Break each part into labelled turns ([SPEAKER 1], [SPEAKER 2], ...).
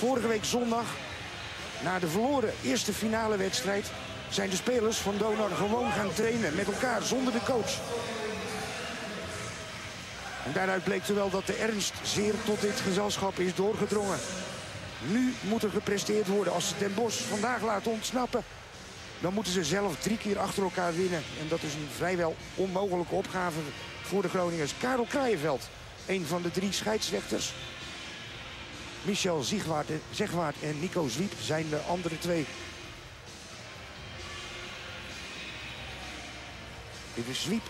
[SPEAKER 1] Vorige week zondag, na de verloren eerste finale wedstrijd, zijn de spelers van Donar gewoon gaan trainen met elkaar, zonder de coach. En daaruit bleek wel dat de ernst zeer tot dit gezelschap is doorgedrongen. Nu moet er gepresteerd worden. Als ze Den Bosch vandaag laten ontsnappen, dan moeten ze zelf 3 keer achter elkaar winnen. En dat is een vrijwel onmogelijke opgave voor de Groningers. Karel Kraaienveld, een van de 3 scheidsrechters. Michel Zegwaard en Nico Zwiep zijn de andere 2. Dit is Zwiep.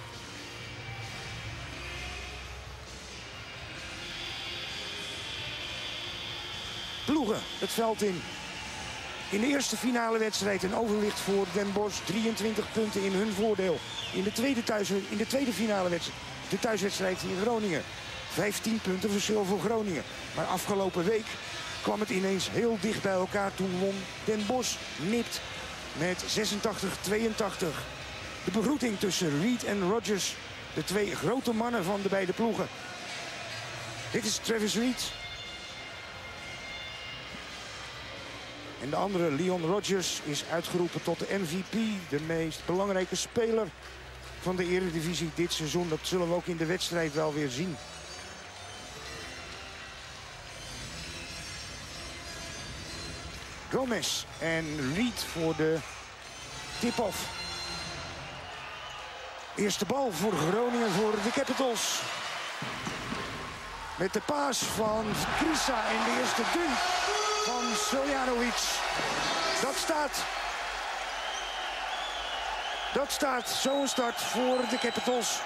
[SPEAKER 1] Ploegen het veld in. In de eerste finale wedstrijd een overwicht voor Den Bosch. 23 punten in hun voordeel. In de tweede finale wedstrijd, de thuiswedstrijd in Groningen. 15 punten verschil voor Groningen. Maar afgelopen week kwam het ineens heel dicht bij elkaar. Toen won Den Bosch nipt met 86-82. De begroeting tussen Reed en Rodgers. De 2 grote mannen van de beide ploegen. Dit is Travis Reed. En de andere, Leon Rodgers, is uitgeroepen tot de MVP. De meest belangrijke speler van de Eredivisie dit seizoen. Dat zullen we ook in de wedstrijd wel weer zien. Gomez en Reed voor de tip-off. Eerste bal voor Groningen, voor de Capitals. Met de paas van Krisa en de eerste dunk van Soljanovic. Dat staat zo'n start voor de Capitals.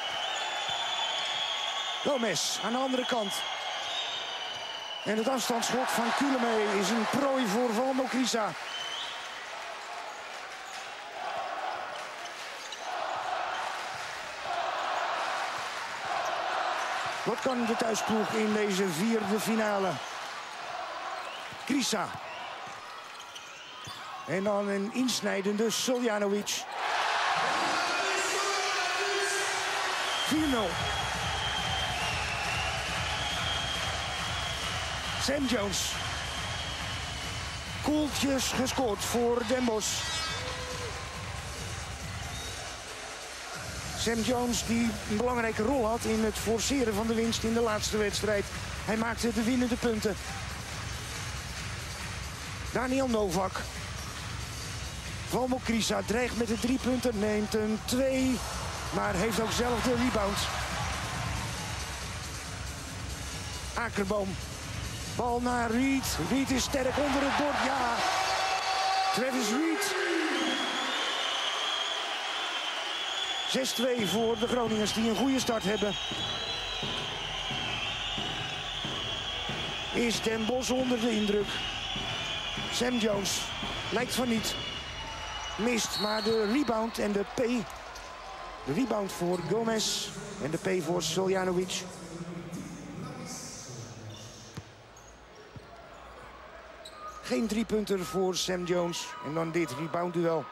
[SPEAKER 1] Gomez aan de andere kant. En het afstandsschot van Kulemé is een prooi voor Valmo Krisa. Wat kan de thuisploeg in deze 4e finale? Krisa. En dan een insnijdende Soljanovic. 4-0. Sam Jones. Koeltjes gescoord voor Den Bosch. Sam Jones die een belangrijke rol had in het forceren van de winst in de laatste wedstrijd. Hij maakte de winnende punten. Daniel Novak. Valmo Krisa dreigt met de 3 punten, neemt een 2, maar heeft ook zelf de rebound. Akerboom. Bal naar Reed. Reed is sterk onder het bord, ja. Travis Reed. 6-2 voor de Groningers die een goede start hebben. Is Den Bosch onder de indruk. Sam Jones lijkt van niet. Mist, maar de rebound en de P. De rebound voor Gomez en de P voor Soljanovic. Geen 3-punter voor Sam Jones. En dan dit reboundduel.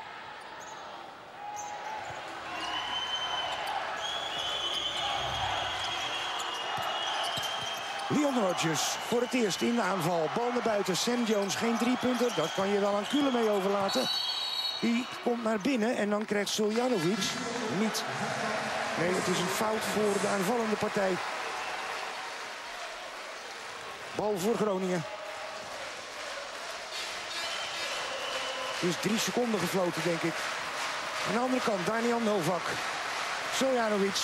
[SPEAKER 1] Leon Rodgers voor het eerst in de aanval. Bal naar buiten. Sam Jones geen 3-punter. Dat kan je wel aan Kulemé overlaten. Die komt naar binnen en dan krijgt Soljanovic niet. Nee, het is een fout voor de aanvallende partij. Bal voor Groningen. Is 3 seconden gefloten, denk ik. Aan de andere kant, Daniel Novak. Soljanovic.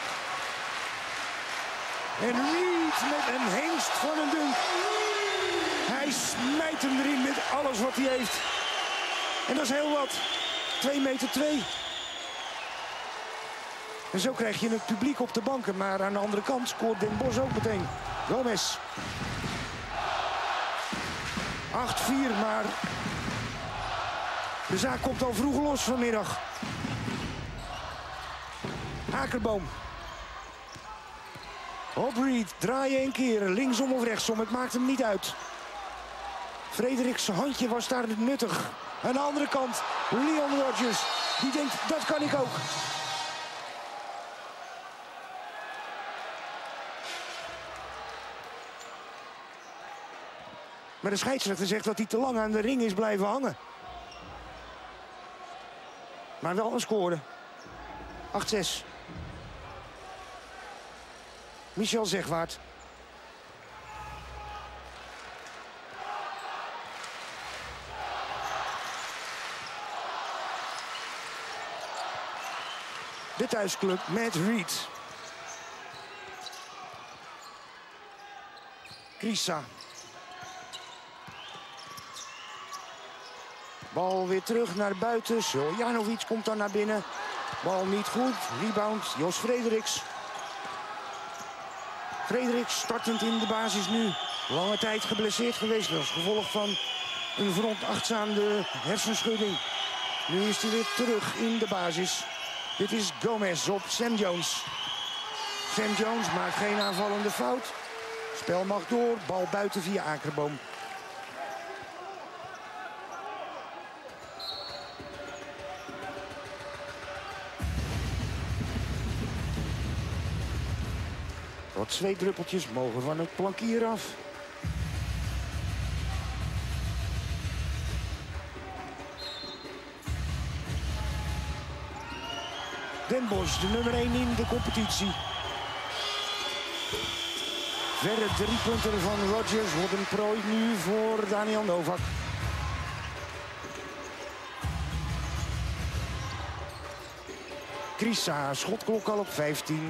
[SPEAKER 1] En Reed met een hengst van een dunk. Hij smijt hem erin met alles wat hij heeft. En dat is heel wat. 2,2 meter. En zo krijg je het publiek op de banken. Maar aan de andere kant scoort Den Bosch ook meteen. Gomez. 8-4, maar de zaak komt al vroeg los vanmiddag. Akerboom. Op Reed, draaien een keer, linksom of rechtsom, het maakt hem niet uit. Frederiks handje was daar nuttig. Aan de andere kant, Leon Rodgers, die denkt, dat kan ik ook. Maar de scheidsrechter zegt dat hij te lang aan de ring is blijven hangen. Maar wel een score. 8-6. Michel Zegwaart. De thuisclub met Reed. Krisa. Bal weer terug naar buiten. Soljanovic komt dan naar binnen. Bal niet goed. Rebound Jos Frederiks. Frederiks startend in de basis nu. Lange tijd geblesseerd geweest als gevolg van een veronachtzaamde hersenschudding. Nu is hij weer terug in de basis. Dit is Gomez op Sam Jones. Sam Jones maakt geen aanvallende fout. Spel mag door. Bal buiten via Akerboom. Wat zweetdruppeltjes mogen van het plankier af. Den Bosch, de nummer 1 in de competitie. Verre 3 punten van Rogers wordt een prooi nu voor Daniel Novak. Krisa, schotklok al op 15.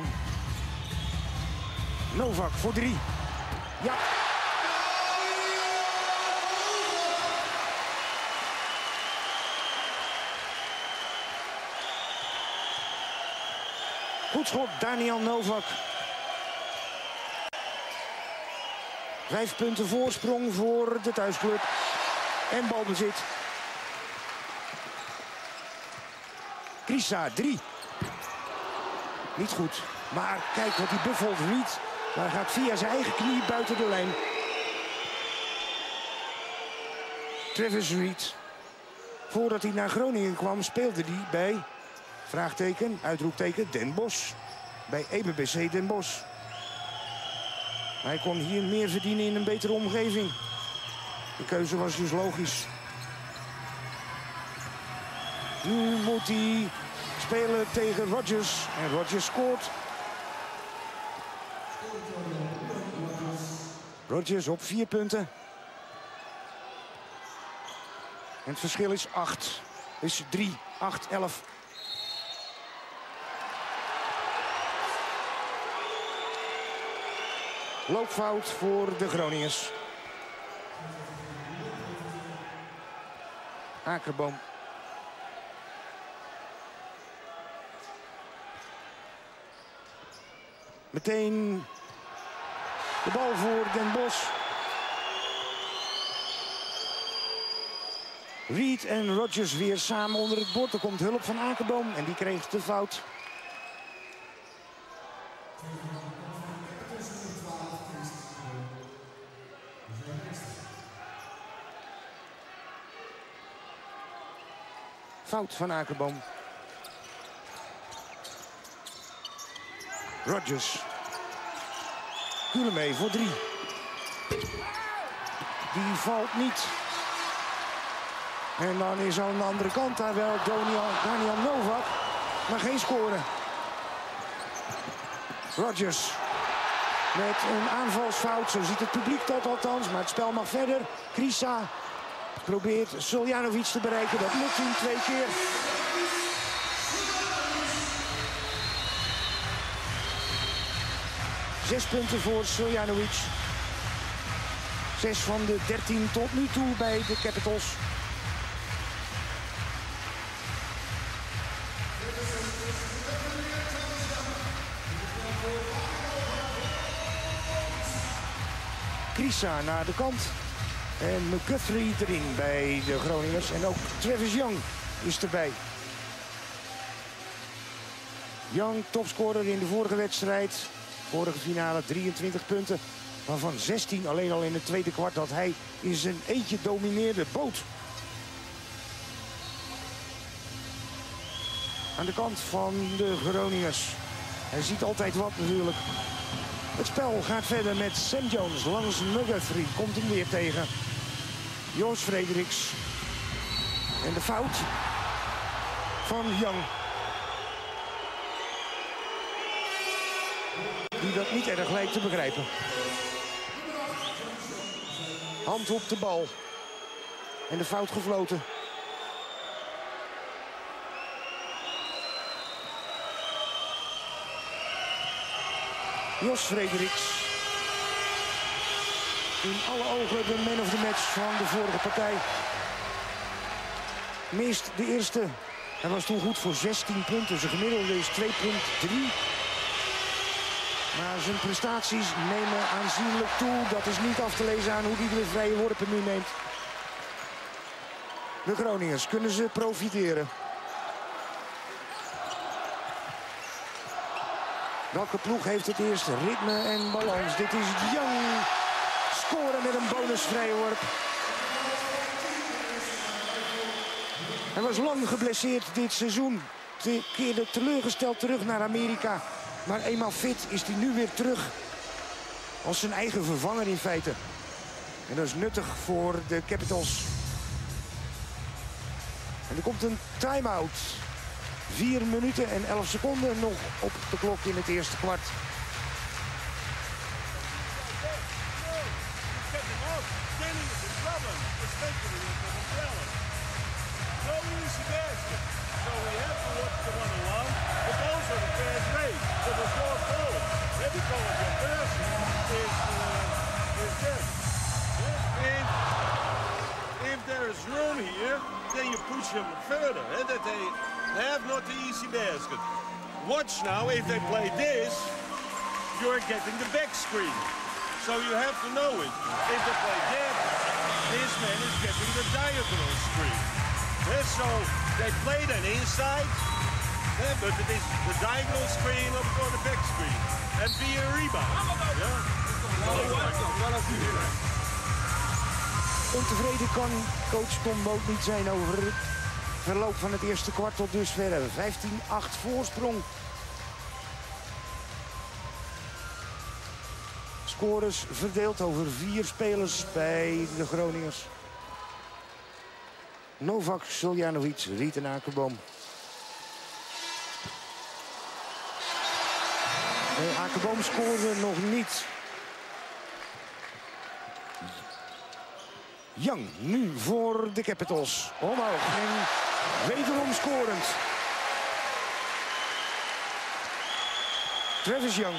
[SPEAKER 1] Novak voor 3. Ja. Goed schot, Daniel Novak. 5 punten voorsprong voor de thuisclub. En balbezit. Krisa, 3. Niet goed. Maar kijk wat hij buffelt, Reed. Maar hij gaat via zijn eigen knie buiten de lijn. Travis Reed. Voordat hij naar Groningen kwam speelde hij bij... vraagteken, uitroepteken, Den Bosch. Bij EBBC Den Bosch. Hij kon hier meer verdienen in een betere omgeving. De keuze was dus logisch. Nu moet hij spelen tegen Rogers. En Rogers scoort. Rogers op 4 punten. En het verschil is 8. Is 3, 8, 11. Loopfout voor de Groningers. Akerboom. Meteen de bal voor Den Bosch. Reed en Rogers weer samen onder het bord. Er komt hulp van Akerboom en die kreeg de fout. Fout van Akerboom. Rogers. Kulemee voor 3. Die valt niet. En dan is aan de andere kant daar wel Daniel Novak. Maar geen score. Rogers. Met een aanvalsfout. Zo ziet het publiek dat althans. Maar het spel mag verder. Krisa probeert Soljanovic te bereiken. Dat lukt hem 2 keer. Zes punten voor Soljanovic. 6 van de 13 tot nu toe bij de Capitals. Krisa naar de kant. En McGuthrie erin bij de Groningers. En ook Travis Young is erbij. Young, topscorer in de vorige wedstrijd. Vorige finale 23 punten. Waarvan 16 alleen al in het tweede kwart dat hij in zijn eentje domineerde. Boot. Aan de kant van de Groningers. Hij ziet altijd wat natuurlijk. Het spel gaat verder met Sam Jones langs McGuthrie. Komt hem weer tegen. Jos Frederiks. En de fout van Young. Die dat niet erg lijkt te begrijpen. Hand op de bal. En de fout gefloten. Jos Frederiks. In alle ogen de man of the match van de vorige partij. Mist de eerste. Hij was toen goed voor 16 punten. Zijn gemiddelde is 2,3. Maar zijn prestaties nemen aanzienlijk toe. Dat is niet af te lezen aan hoe hij de vrije worpen nu neemt. De Groningers, kunnen ze profiteren? Welke ploeg heeft het eerste ritme en balans? Dit is Young. Scoren met een bonusvrije worp. Hij was lang geblesseerd dit seizoen. Keerde teleurgesteld terug naar Amerika. Maar eenmaal fit is hij nu weer terug. Als zijn eigen vervanger in feite. En dat is nuttig voor de Capitals. En er komt een time-out. 4 minuten en 11 seconden nog op de klok in het eerste kwart.
[SPEAKER 2] If there is room here, then you push them further, that they have not the easy basket. Watch now, if they play this, you're getting the back screen. So you have to know it. If they play that, this man is getting the diagonal screen. So they play that inside, but it is the diagonal screen or the back screen. And be a rebound.
[SPEAKER 1] Ontevreden kan coach Tom Boot niet zijn over het verloop van het eerste kwart tot dusver. 15-8 voorsprong. Scores verdeeld over 4 spelers bij de Groningers. Novak, Soljanovic, Riet en Akerboom. Akerboom scoorde nog niet. Young nu voor de Capitals. Omhoog en wederom scorend. Travis Young.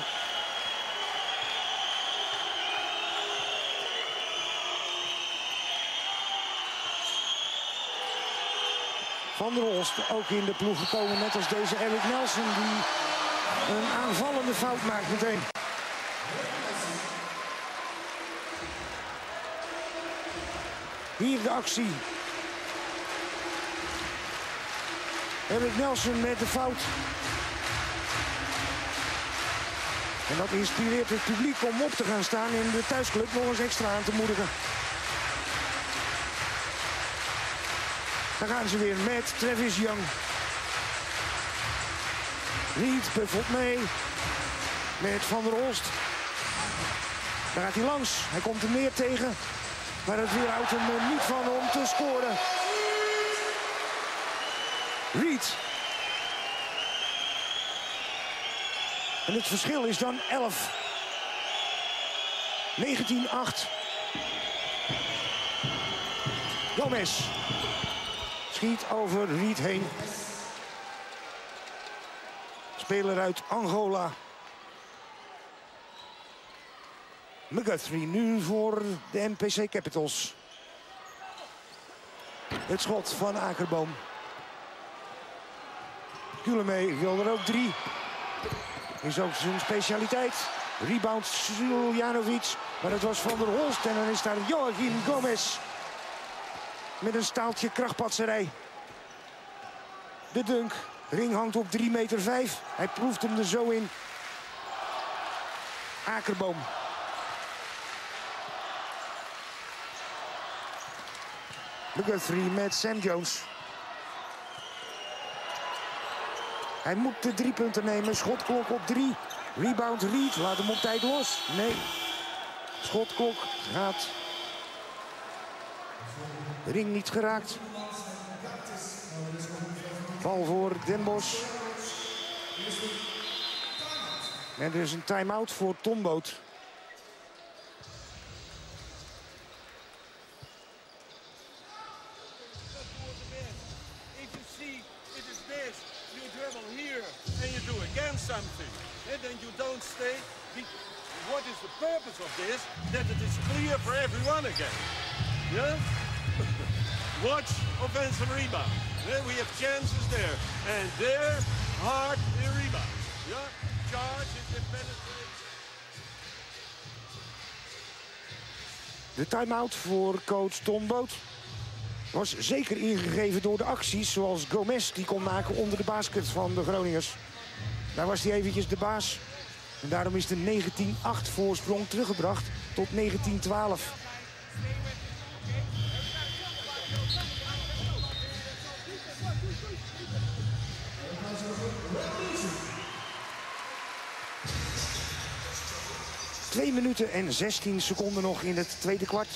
[SPEAKER 1] Van der Holst ook in de ploeg gekomen, net als deze Eric Nelson, die een aanvallende fout maakt meteen. Hier de actie. Eric Nelson met de fout. En dat inspireert het publiek om op te gaan staan en de thuisclub nog eens extra aan te moedigen. Dan gaan ze weer met Travis Young. Reed buffelt mee met Van der Holst. Daar gaat hij langs. Hij komt er meer tegen. Maar het weerhoudt hem niet van om te scoren. Reed. En het verschil is dan 11. 19-8. Gomez. Schiet over Reed heen. Speler uit Angola. McGuthrie nu voor de NPC Capitals. Het schot van Akerboom. Kulemee wil er ook 3. Is ook zijn specialiteit. Rebound Soljanovic. Maar het was Van der Holst en dan is daar Joachim Gomez. Met een staaltje krachtpatserij. De dunk. Ring hangt op 3,5 meter. Hij proeft hem er zo in. Akerboom. McGuthrie met Sam Jones. Hij moet de 3 punten nemen. Schotklok op 3. Rebound Reed. Laat hem op tijd los. Nee. Schotklok gaat Ring niet geraakt. Bal voor Den Bosch. En er is een time-out voor Tomboot.
[SPEAKER 2] Something, and then you don't stay. What is the purpose of this? That it is clear for everyone again. Yeah? Watch offensive rebound. Yeah, we have chances there. And there, hard in rebound. Yeah? Charge is the penetration.
[SPEAKER 1] De time-out voor coach Tomboot was zeker ingegeven door de acties zoals Gomez die kon maken onder de basket van de Groningers. Daar was hij eventjes de baas. En daarom is de 19-8 voorsprong teruggebracht tot 19-12. Twee minuten en 16 seconden nog in het tweede kwart.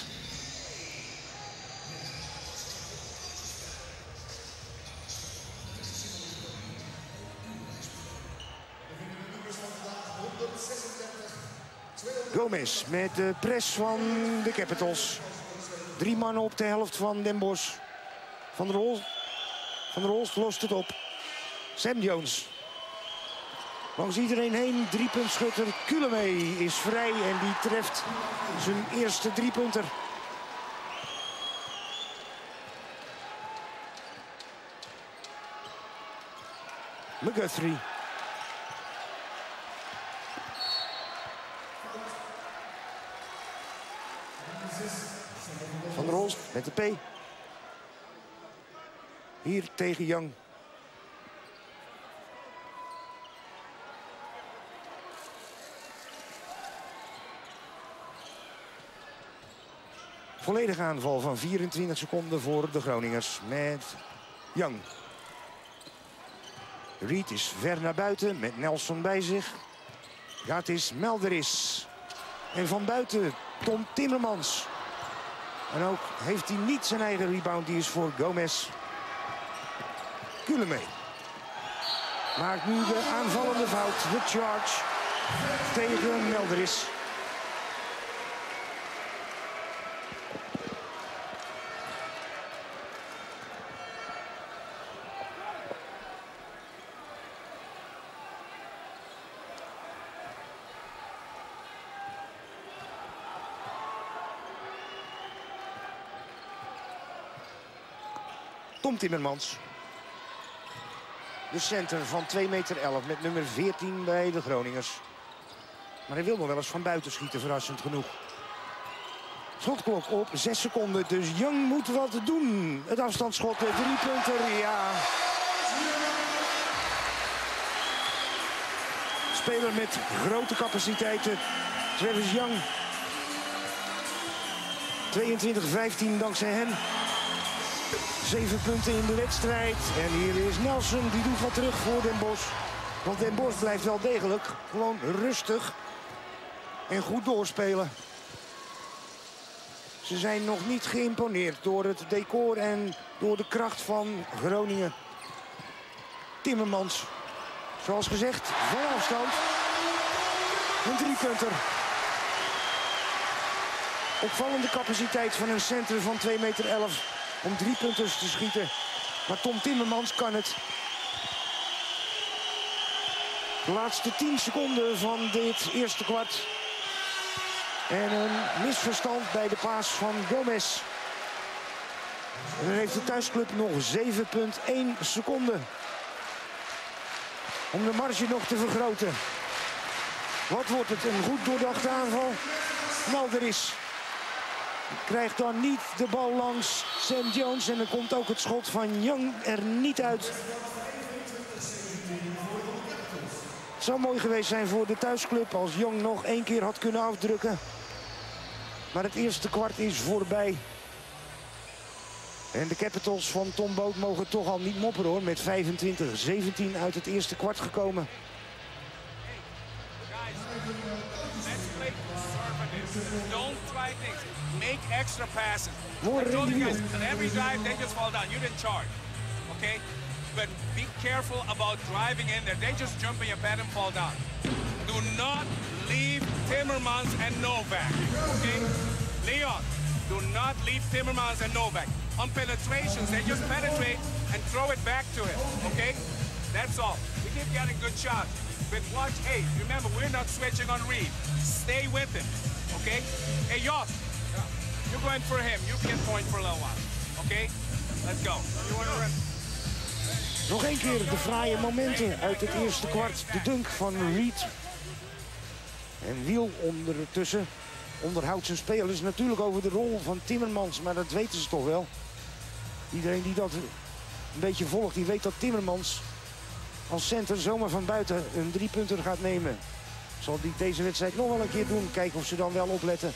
[SPEAKER 1] Gomez met de press van de Capitals. 3 mannen op de helft van Den Bosch. Van der Holst lost het op. Sam Jones. Langs iedereen heen, driepuntschutter Kulemay is vrij en die treft zijn eerste driepunter. McGuthrie. Van der Holst met de P. Hier tegen Young. Volledige aanval van 24 seconden voor de Groningers met Young. Reed is ver naar buiten met Nelson bij zich. Gaat is Melderis. En van buiten Tom Timmermans. En ook heeft hij niet zijn eigen rebound, die is voor Gomez. Kulemay maakt nu de aanvallende fout, de charge tegen Melderis. Tom Timmermans. De center van 2,11 meter met nummer 14 bij de Groningers. Maar hij wil nog wel eens van buiten schieten, verrassend genoeg. Schotklok op 6 seconden, dus Young moet wat doen. Het afstandsschot, de driepunter, ja. Speler met grote capaciteiten, Travis Young. 22-15 dankzij hen. 7 punten in de wedstrijd. En hier is Nelson, die doet wat terug voor Den Bosch. Want Den Bosch blijft wel degelijk gewoon rustig en goed doorspelen. Ze zijn nog niet geïmponeerd door het decor en door de kracht van Groningen. Timmermans, zoals gezegd, van afstand. Een driepunter. Opvallende capaciteit van een center van 2,11 meter om driepunters te schieten. Maar Tom Timmermans kan het. De laatste 10 seconden van dit eerste kwart. En een misverstand bij de paas van Gomez. En dan heeft de thuisclub nog 7,1 seconden. Om de marge nog te vergroten. Wat wordt het? Een goed doordachte aanval. Melderis krijgt dan niet de bal langs Sam Jones. En dan komt ook het schot van Young er niet uit. Het zou mooi geweest zijn voor de thuisclub als Young nog 1 keer had kunnen afdrukken. Maar het eerste kwart is voorbij. En de Capitals van Tom Boot mogen toch al niet mopperen hoor. Met 25-17 uit het eerste kwart gekomen.
[SPEAKER 3] Don't try right things. Make extra passes.
[SPEAKER 1] More
[SPEAKER 3] I told you guys,
[SPEAKER 1] review.
[SPEAKER 3] on every drive, they just fall down. You didn't charge, okay? But be careful about driving in there. They just jump in your pad and fall down. Do not leave Timmermans and Novak, okay? Leon, do not leave Timmermans and Novak. On penetrations, they just penetrate and throw it back to him, okay? That's all. We keep getting good shots. But watch, hey, remember, we're not switching on Reed. Stay with him, okay? Hey, Jos, you're going for him. You can point for a little while, okay? Let's go. You want to run?
[SPEAKER 1] Nog één keer de fraaie momenten uit het eerste kwart. De dunk van Reed. En Wiel ondertussen onderhoudt zijn spelers natuurlijk over de rol van Timmermans. Maar dat weten ze toch wel. Iedereen die dat een beetje volgt, die weet dat Timmermans als center zomaar van buiten een 3-punter gaat nemen. Zal die deze wedstrijd nog wel een keer doen. Kijken of ze dan wel opletten.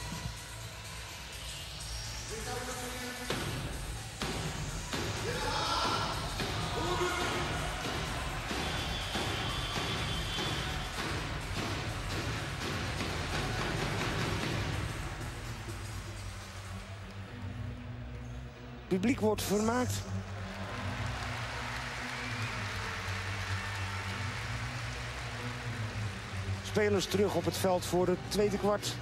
[SPEAKER 1] Het publiek wordt vermaakt. Spelers terug op het veld voor het tweede kwart.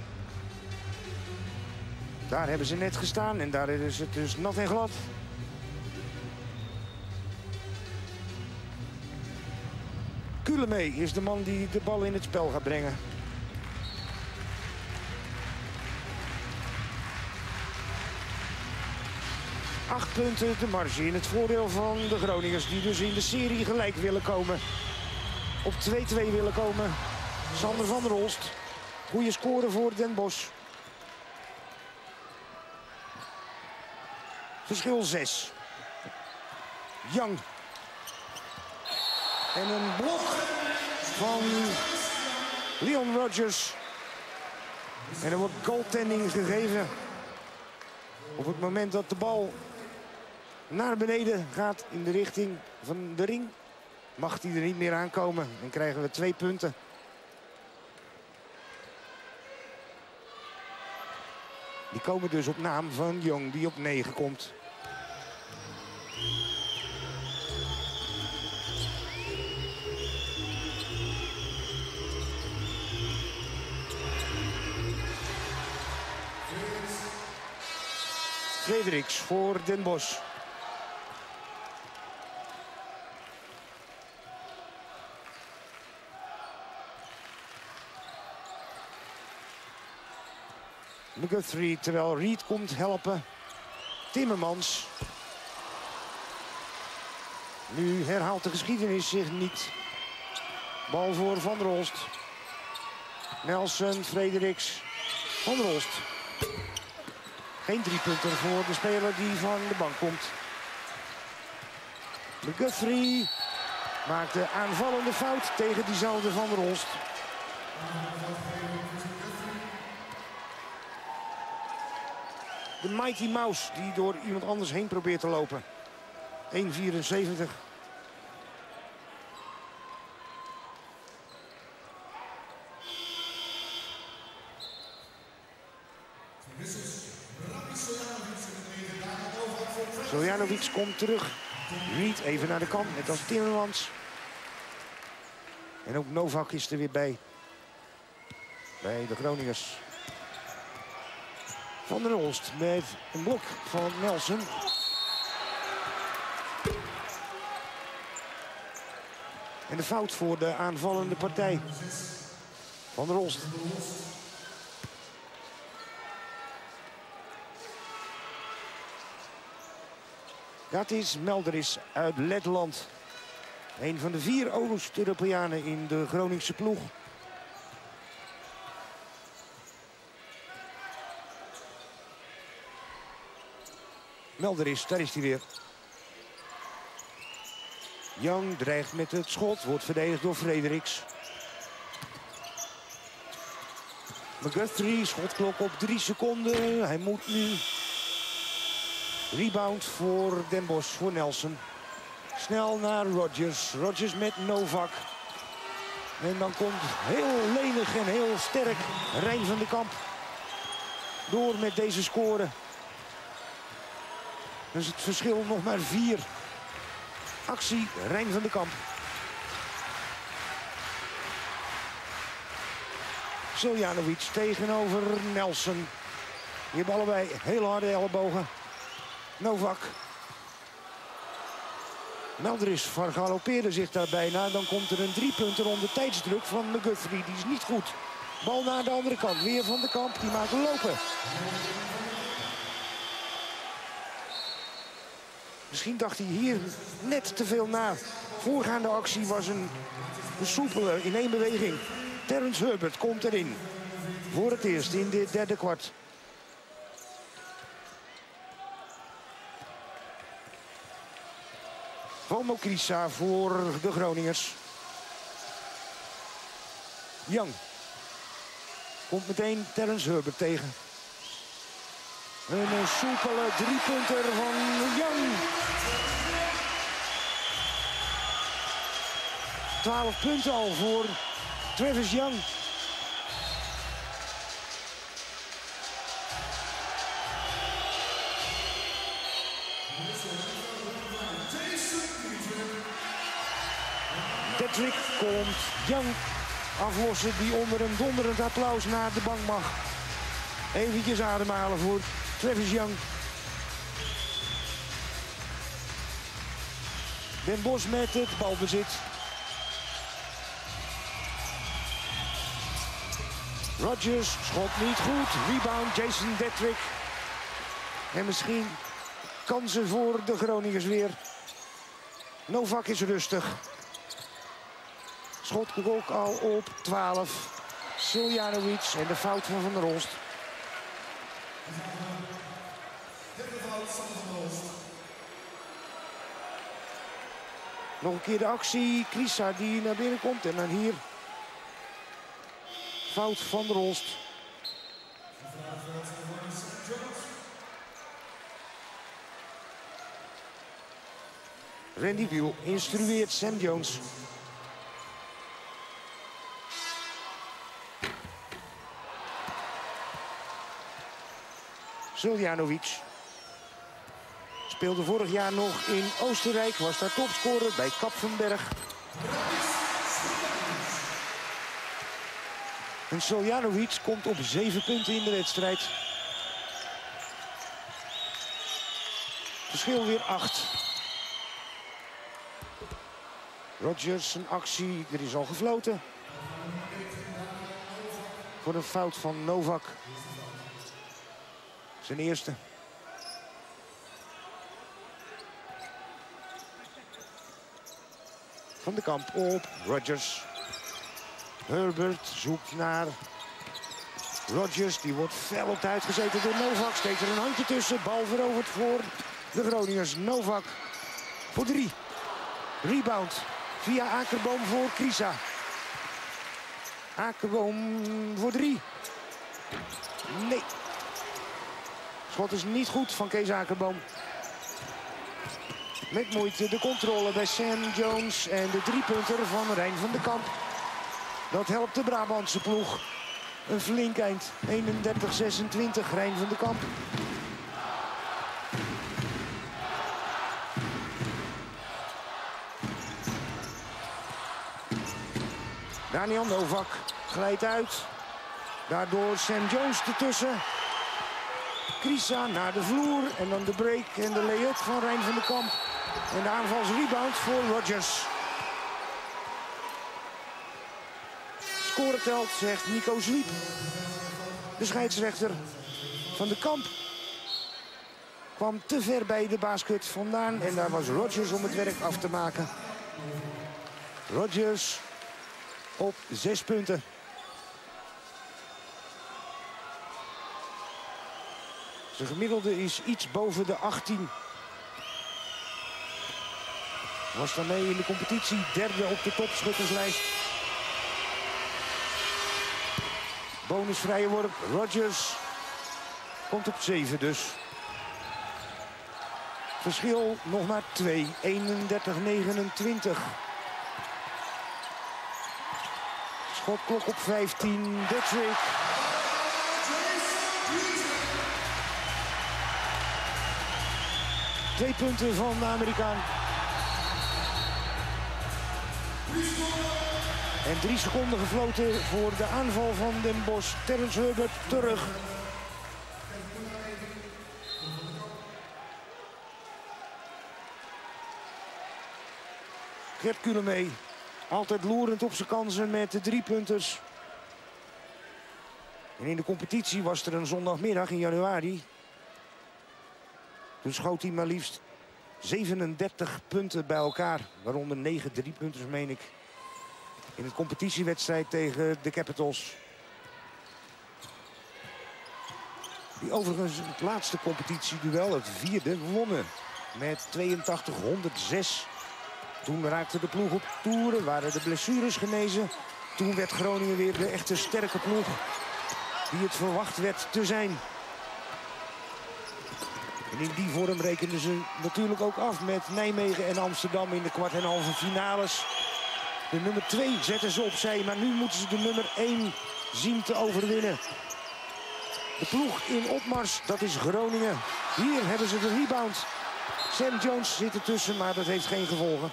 [SPEAKER 1] Daar hebben ze net gestaan en daar is het dus nat en glad. Kulemee is de man die de bal in het spel gaat brengen. Acht punten de marge in het voordeel van de Groningers, die dus in de serie gelijk willen komen. Op 2-2 willen komen. Sander van der Holst. Goede score voor Den Bosch. Verschil 6. Young. En een blok van Leon Rogers. En er wordt goaltending gegeven. Op het moment dat de bal naar beneden gaat in de richting van de ring, mag hij er niet meer aankomen. Dan krijgen we 2 punten. Die komen dus op naam van Young, die op 9 komt. Frederiks voor Den Bosch. Guthrie, terwijl Reed komt helpen. Timmermans. Nu herhaalt de geschiedenis zich niet. Bal voor Van der Holst. Nelson, Frederiks, Van der Holst. Geen 3-punter voor de speler die van de bank komt. Guthrie maakt de aanvallende fout tegen diezelfde Van der Holst. De Mighty Mouse die door iemand anders heen probeert te lopen. 1,74. Stojanovic komt terug. Reed even naar de kant, net als Timmermans. En ook Novak is er weer bij. Bij de Groningers. Van der Holst met een blok van Nelson. En de fout voor de aanvallende partij. Van der Holst. Gatis Melderis uit Letland. Een van de 4 Oost-Europeanen in de Groningse ploeg. Melderis, daar is hij weer. Young dreigt met het schot, wordt verdedigd door Frederiks. Guthrie, schotklok op 3 seconden. Hij moet nu. Rebound voor Den Bosch, voor Nelson. Snel naar Rogers. Rogers met Novak. En dan komt heel lenig en heel sterk Rijn van de Kamp. door met deze score. Dus het verschil nog maar 4. Actie Rein van de Kamp. Soljanovic tegenover Nelson. Die hebben allebei heel harde ellebogen. Novak. Meldris vergalopeerde zich daar bijna. Dan komt er een 3-punter onder tijdsdruk van McGuthrie. Die is niet goed. Bal naar de andere kant. Weer van de Kamp. Die maakt lopen. Misschien dacht hij hier net te veel na. Voorgaande actie was een soepele in één beweging. Terrence Herbert komt erin. Voor het eerst in dit derde kwart. Valmo Krisa voor de Groningers. Young. Komt meteen Terrence Herbert tegen. Een soepele 3-punter van Young. 12 punten al voor Travis Young. Detrick komt Young aflossen die onder een donderend applaus naar de bank mag. Eventjes ademhalen voor Travis Young. Den Bosch met het balbezit. Rodgers, schot niet goed. Rebound Jason Detrick. En misschien kansen voor de Groningers weer. Novak is rustig. Schot ook al op 12. Soljanovic en de fout van Van der Rolst. Nog een keer de actie. Krisa die naar binnen komt en dan hier. Fout van der Rolst. Randy Wiel instrueert Sam Jones. Soljanovic. Speelde vorig jaar nog in Oostenrijk. Was daar topscorer bij Kapfenberg. En Soljanovic komt op 7 punten in de wedstrijd. Verschil weer 8. Rodgers, een actie. Er is al gefloten. Voor een fout van Novak. Zijn eerste. Van de Kamp op Rodgers. Herbert zoekt naar Rodgers. Die wordt fel op de huid gezeten door Novak. Steekt er een handje tussen. Bal veroverd voor de Groningers. Novak voor 3. Rebound via Akerboom voor Krisa. Akerboom voor 3. Nee. Schot is niet goed van Kees Akerboom. Met moeite de controle bij Sam Jones en de 3-punter van Rein van de Kamp. Dat helpt de Brabantse ploeg. Een flink eind. 31-26 Rein van de Kamp. Daniel Novak glijdt uit. Daardoor Sam Jones ertussen. Krisa naar de vloer en dan de break en de lay-up van Rein van de Kamp. En de aanvalsrebound voor Rodgers. Score telt, zegt Nico Zwiep. De scheidsrechter van de Kamp kwam te ver bij de basket vandaan. En daar was Rodgers om het werk af te maken. Rodgers op 6 punten. Zijn gemiddelde is iets boven de 18. Was daarmee in de competitie derde op de topschutterslijst. Bonusvrije worp. Rodgers komt op 7 dus. Verschil nog maar 2. 31-29. Schotklok op 15. Detrick. 2 punten van de Amerikaan. En 3 seconden gefloten voor de aanval van Den Bosch. Terrence Herbert terug. Gert Kulemee, altijd loerend op zijn kansen met de 3-punters. En in de competitie was er een zondagmiddag in januari. Toen schoot hij maar liefst 37 punten bij elkaar. Waaronder 9 3-punters, meen ik. In de competitiewedstrijd tegen de Capitals. Die overigens het laatste competitieduel, het 4e, wonnen. Met 82-106. Toen raakte de ploeg op toeren, waren de blessures genezen. Toen werd Groningen weer de echte sterke ploeg die het verwacht werd te zijn. En in die vorm rekenden ze natuurlijk ook af met Nijmegen en Amsterdam in de kwart- en halve finales. De nummer 2 zetten ze opzij, maar nu moeten ze de nummer 1 zien te overwinnen. De ploeg in opmars, dat is Groningen. Hier hebben ze de rebound. Sam Jones zit ertussen, maar dat heeft geen gevolgen.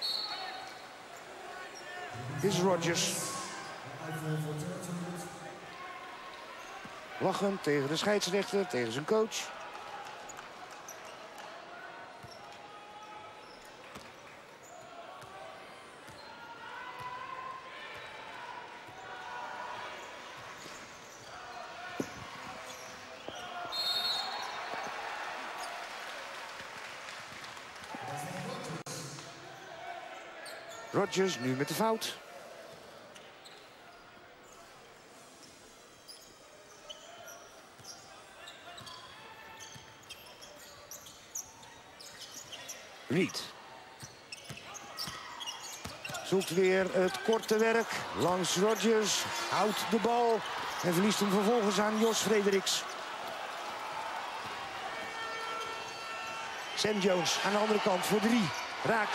[SPEAKER 1] Dit is Rodgers. Lachend tegen de scheidsrechter, tegen zijn coach. Rodgers nu met de fout. Reed. Zoekt weer het korte werk. Langs Rodgers. Houdt de bal. En verliest hem vervolgens aan Jos Frederiks. Sam Jones aan de andere kant voor 3. Raak.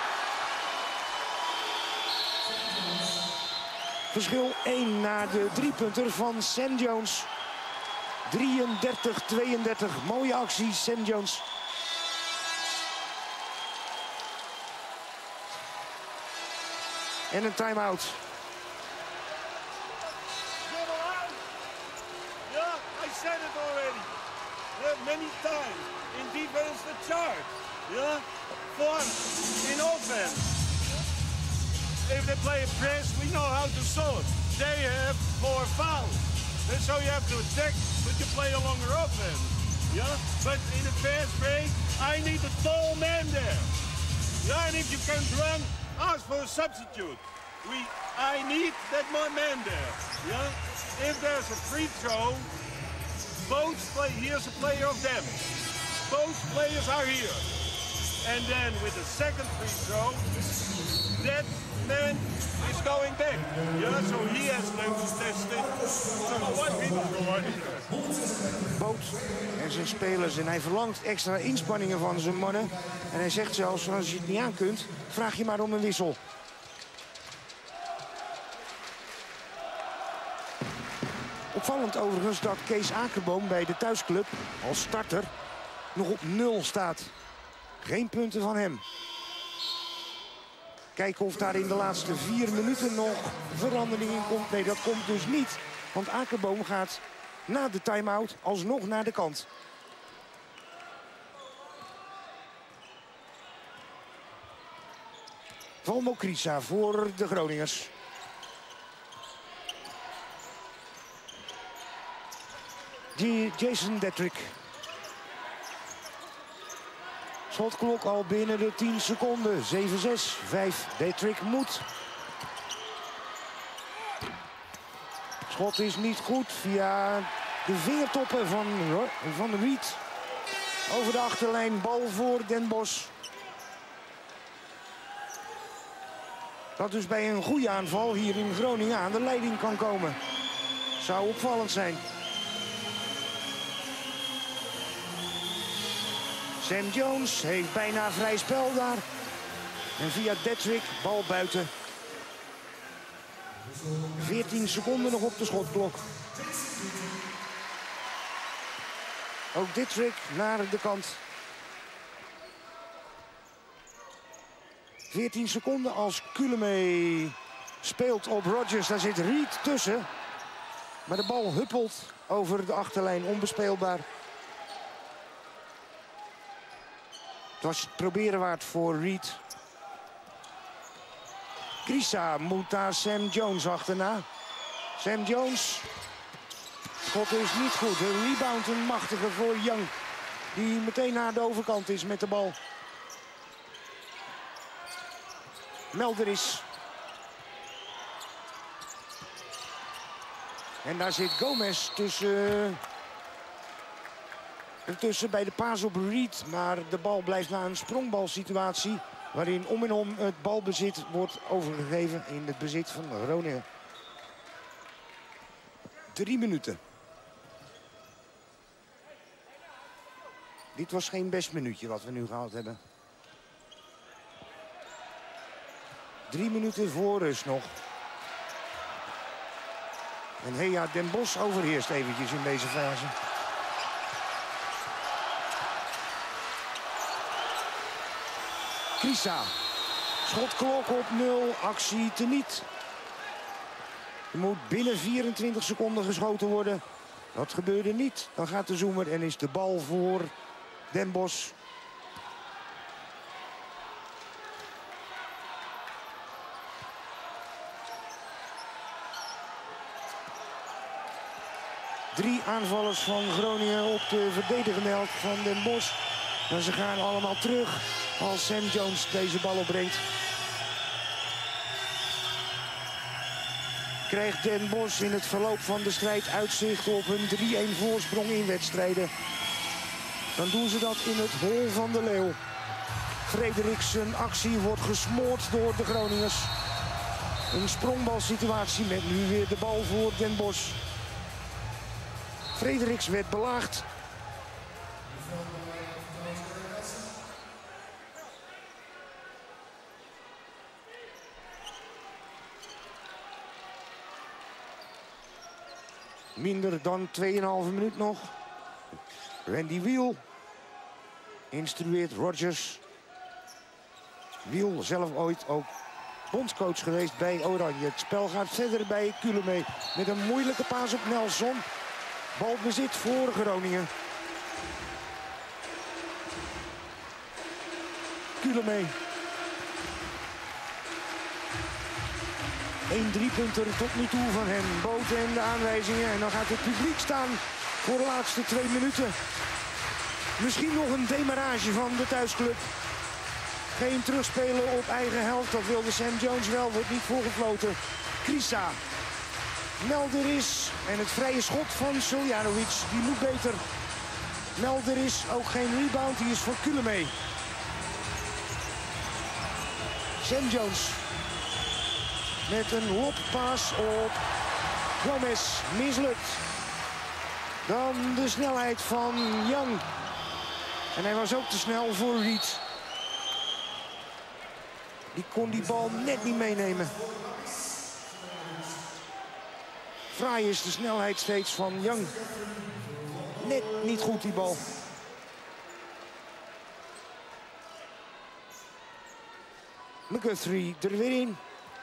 [SPEAKER 1] Verschil 1 naar de 3-punter van Sam Jones. 33-32. Mooie actie, Sam Jones. En een time-out.
[SPEAKER 2] Yeah, I said it already. Many times. In defense, the chart. Yeah, fun. In offense. If they play a press, we know how to solve it. They have 4 fouls. And so you have to attack, but you play a longer offense. Yeah, but in a fast break, I need a tall man there. Yeah, and if you can't run, ask for a substitute. I need that one man there. Yeah, if there's a free throw, here's a player of them. Both players are here. And then with the second free throw, that man is going back. Yeah, so he has to test it. So what people
[SPEAKER 1] Boot en zijn spelers. En hij verlangt extra inspanningen van zijn mannen. En hij zegt zelfs, als je het niet aan kunt, vraag je maar om een wissel. Opvallend overigens dat Kees Akerboom bij de thuisclub als starter nog op 0 staat. Geen punten van hem. Kijken of daar in de laatste 4 minuten nog verandering in komt. Nee, dat komt dus niet. Want Akerboom gaat na de time-out alsnog naar de kant. Valmo Krisa voor de Groningers. Jason Detrick. Schotklok al binnen de 10 seconden. 7-6, 5. Detrick moet. Schot is niet goed via de vingertoppen van Reed. Over de achterlijn, bal voor Den Bosch. Dat dus bij een goede aanval hier in Groningen aan de leiding kan komen. Zou opvallend zijn. Sam Jones heeft bijna vrij spel daar. En via Detrick, bal buiten. 14 seconden nog op de schotklok. Ook Detrick naar de kant. 14 seconden als Kullamäe speelt op Rogers. Daar zit Reed tussen. Maar de bal huppelt over de achterlijn, onbespeelbaar. Het was het proberen waard voor Reed. Kriisa moet daar Sam Jones achterna. Sam Jones. Schot is niet goed. Een rebound, een machtige voor Young. Die meteen naar de overkant is met de bal. Melderis. En daar zit Gomez tussen bij de paas op Reed. Maar de bal blijft na een sprongbalsituatie. Waarin om en om het balbezit wordt overgegeven in het bezit van Groningen. 3 minuten. Dit was geen best minuutje wat we nu gehad hebben. 3 minuten voor rust nog. En Hea Den Bosch overheerst eventjes in deze fase. Kriisa. Schotklok op 0. Actie teniet. Er moet binnen 24 seconden geschoten worden. Dat gebeurde niet. Dan gaat de zoemer en is de bal voor Den Bosch. Drie aanvallers van Groningen op de verdedigende helft van Den Bosch. En ze gaan allemaal terug als Sam Jones deze bal opbrengt. Krijgt Den Bosch in het verloop van de strijd uitzicht op een 3-1 voorsprong in wedstrijden. Dan doen ze dat in het hol van de leeuw. Fredericks actie wordt gesmoord door de Groningers. Een sprongbalsituatie met nu weer de bal voor Den Bosch. Fredericks werd belaagd. Minder dan 2,5 minuut nog. Randy Wiel instrueert Rogers. Wiel zelf ooit ook bondscoach geweest bij Oranje. Het spel gaat verder bij Kullamäe met een moeilijke paas op Nelson. Balbezit voor Groningen. Kullamäe. 1 driepunter tot nu toe van hen. Boten en de aanwijzingen. En dan gaat het publiek staan voor de laatste 2 minuten. Misschien nog een demarrage van de thuisclub. Geen terugspelen op eigen helft. Dat wilde Sam Jones wel. Wordt niet voorgefloten. Kriisa. Melderis. En het vrije schot van Soljanovic. Die moet beter. Melderis. Ook geen rebound. Die is voor Kullamäe. Sam Jones. Met een loppaas op Gomez. Mislukt. Dan de snelheid van Young. En hij was ook te snel voor Reed. Die kon die bal net niet meenemen. Fraai is de snelheid steeds van Young. Net niet goed die bal. McGuthrie er weer in.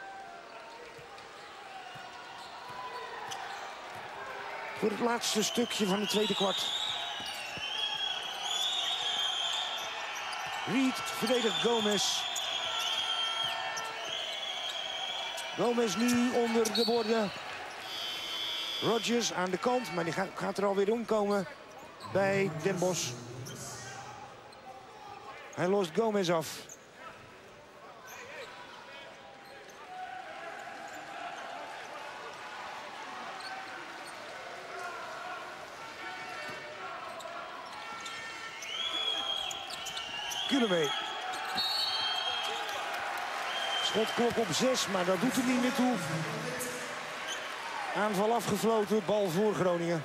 [SPEAKER 1] Voor het laatste stukje van het tweede kwart. Reed verdedigt Gomez. Gomez nu onder de borden. Rogers aan de kant, maar die gaat er alweer omkomen bij Den Bosch. Hij lost Gomez af. Kullamäe. Schotklok op 6, maar dat doet er niet meer toe. Aanval afgefloten, bal voor Groningen.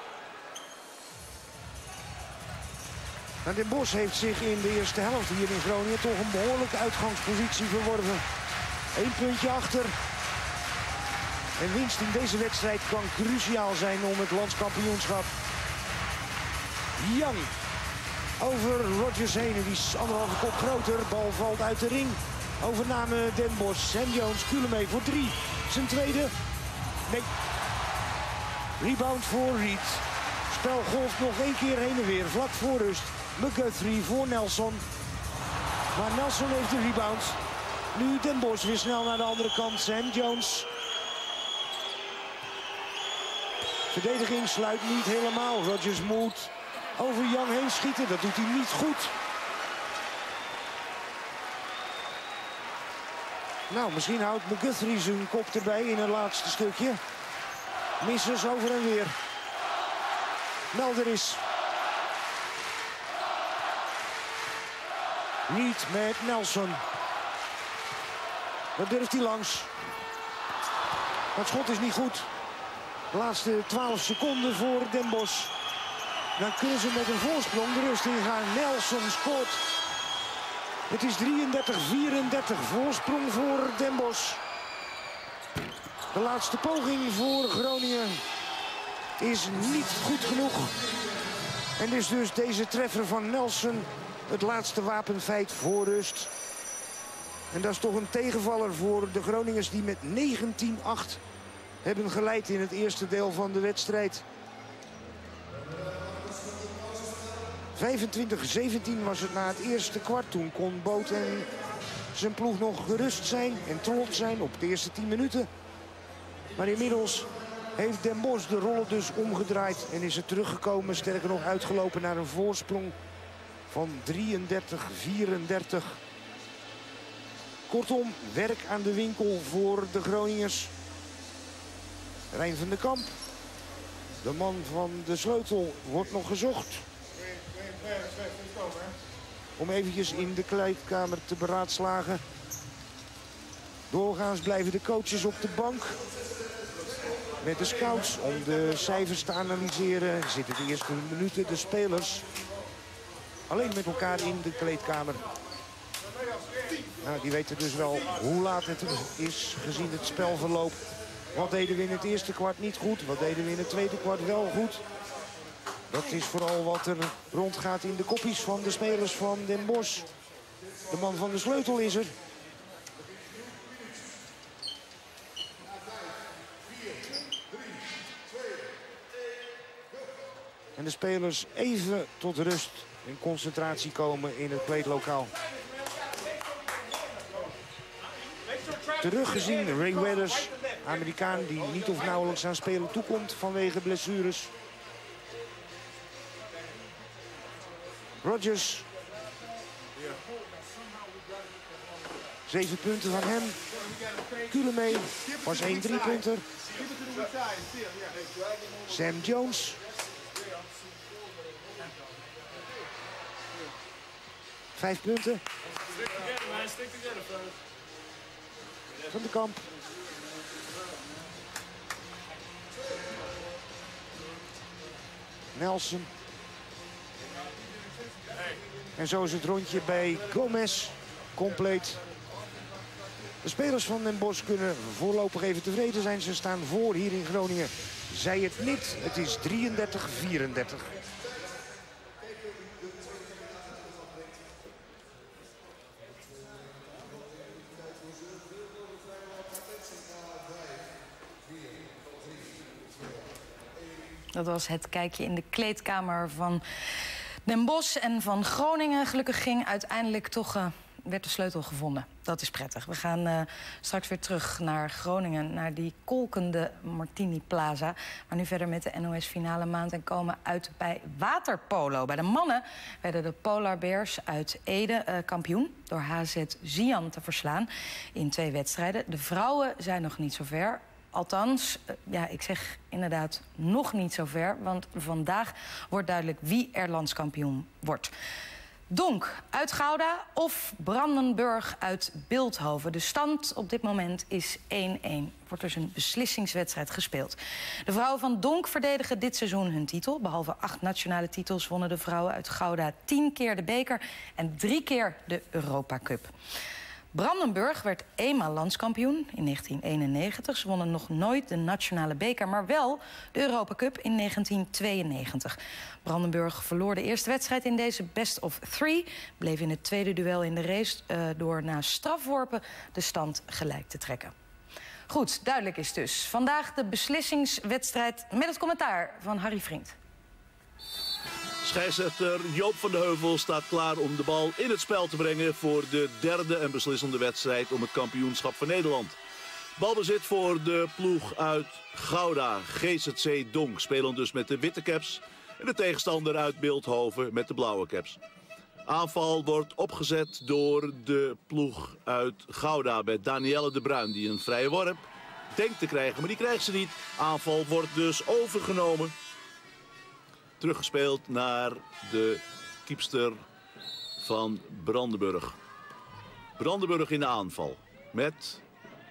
[SPEAKER 1] Maar Den Bosch heeft zich in de eerste helft hier in Groningen toch een behoorlijke uitgangspositie verworven. 1 puntje achter. En winst in deze wedstrijd kan cruciaal zijn om het landskampioenschap. Young over Rogers heen. Die is 1,5 kop groter. Bal valt uit de ring. Overname Den Bosch. Sam Jones, Kulemee voor 3. Zijn tweede. Nee. Rebound voor Reed. Spel golft nog 1 keer heen en weer. Vlak voor rust. McGuthrie voor Nelson. Maar Nelson heeft de rebound. Nu Den Bosch weer snel naar de andere kant. Sam Jones. Verdediging sluit niet helemaal. Rodgers moet over Young heen schieten. Dat doet hij niet goed. Nou, misschien houdt McGuthrie zijn kop erbij in het laatste stukje. Missers over en weer. Melder is. Reed met Nelson. Dat durft hij langs. Dat schot is niet goed. De laatste 12 seconden voor Den Bosch. Dan kunnen ze met een voorsprong de rust ingaan. Nelson scoort. Het is 33-34. Voorsprong voor Den Bosch. De laatste poging voor Groningen is niet goed genoeg. En is dus deze treffer van Nelson het laatste wapenfeit voor rust. En dat is toch een tegenvaller voor de Groningers die met 19-8 hebben geleid in het eerste deel van de wedstrijd. 25-17 was het na het eerste kwart. Toen kon Boot en zijn ploeg nog gerust zijn en trots zijn op de eerste 10 minuten. Maar inmiddels heeft Den Bosch de rollen dus omgedraaid en is het teruggekomen. Sterker nog uitgelopen naar een voorsprong van 33-34. Kortom, werk aan de winkel voor de Groningers. Rijn van den Kamp, de man van de sleutel, wordt nog gezocht. Om eventjes in de kleedkamer te beraadslagen. Doorgaans blijven de coaches op de bank met de scouts om de cijfers te analyseren. Zitten de eerste minuten de spelers alleen met elkaar in de kleedkamer. Nou, die weten dus wel hoe laat het is gezien het spelverloop. Wat deden we in het eerste kwart niet goed? Wat deden we in het tweede kwart wel goed? Dat is vooral wat er rondgaat in de koppies van de spelers van Den Bosch. De man van de sleutel is er. En de spelers even tot rust en concentratie komen in het kleedlokaal. Teruggezien Ray Weathers, Amerikaan die niet of nauwelijks aan spelen toekomt vanwege blessures. Rodgers. 7 punten van hem. Kulemee was 1 3-punter. Sam Jones. 5 punten. Van den Kamp. Nelson. En zo is het rondje bij Gomez compleet. De spelers van Den Bosch kunnen voorlopig even tevreden zijn. Ze staan voor hier in Groningen. Zij het niet. Het is 33-34.
[SPEAKER 4] Dat was het kijkje in de kleedkamer van Den Bosch en van Groningen. Gelukkig ging uiteindelijk toch, werd de sleutel gevonden. Dat is prettig. We gaan straks weer terug naar Groningen, naar die kolkende Martini Plaza. Maar nu verder met de NOS Finale Maand en komen uit bij waterpolo. Bij de mannen werden de Polar Bears uit Ede kampioen door HZ Xi'an te verslaan in 2 wedstrijden. De vrouwen zijn nog niet zo ver. Althans, ja, ik zeg inderdaad nog niet zo ver. Want vandaag wordt duidelijk wie er landskampioen wordt. Donk uit Gouda of Brandenburg uit Bilthoven. De stand op dit moment is 1-1. Wordt dus een beslissingswedstrijd gespeeld. De vrouwen van Donk verdedigen dit seizoen hun titel. Behalve 8 nationale titels wonnen de vrouwen uit Gouda 10 keer de beker en 3 keer de Europa Cup. Brandenburg werd eenmaal landskampioen in 1991. Ze wonnen nog nooit de nationale beker, maar wel de Europa Cup in 1992. Brandenburg verloor de eerste wedstrijd in deze best of 3. Bleef in het tweede duel in de race door na strafworpen de stand gelijk te trekken. Goed, duidelijk is dus. Vandaag de beslissingswedstrijd met het commentaar van Harry Vriend.
[SPEAKER 5] Scheidsrechter Joop van de Heuvel staat klaar om de bal in het spel te brengen voor de derde en beslissende wedstrijd om het kampioenschap van Nederland. Balbezit voor de ploeg uit Gouda, GZC Donk, spelen dus met de witte caps en de tegenstander uit Bilthoven met de blauwe caps. Aanval wordt opgezet door de ploeg uit Gouda met Danielle de Bruin, die een vrije worp denkt te krijgen, maar die krijgt ze niet. Aanval wordt dus overgenomen. Teruggespeeld naar de keepster van Brandenburg. Brandenburg in de aanval met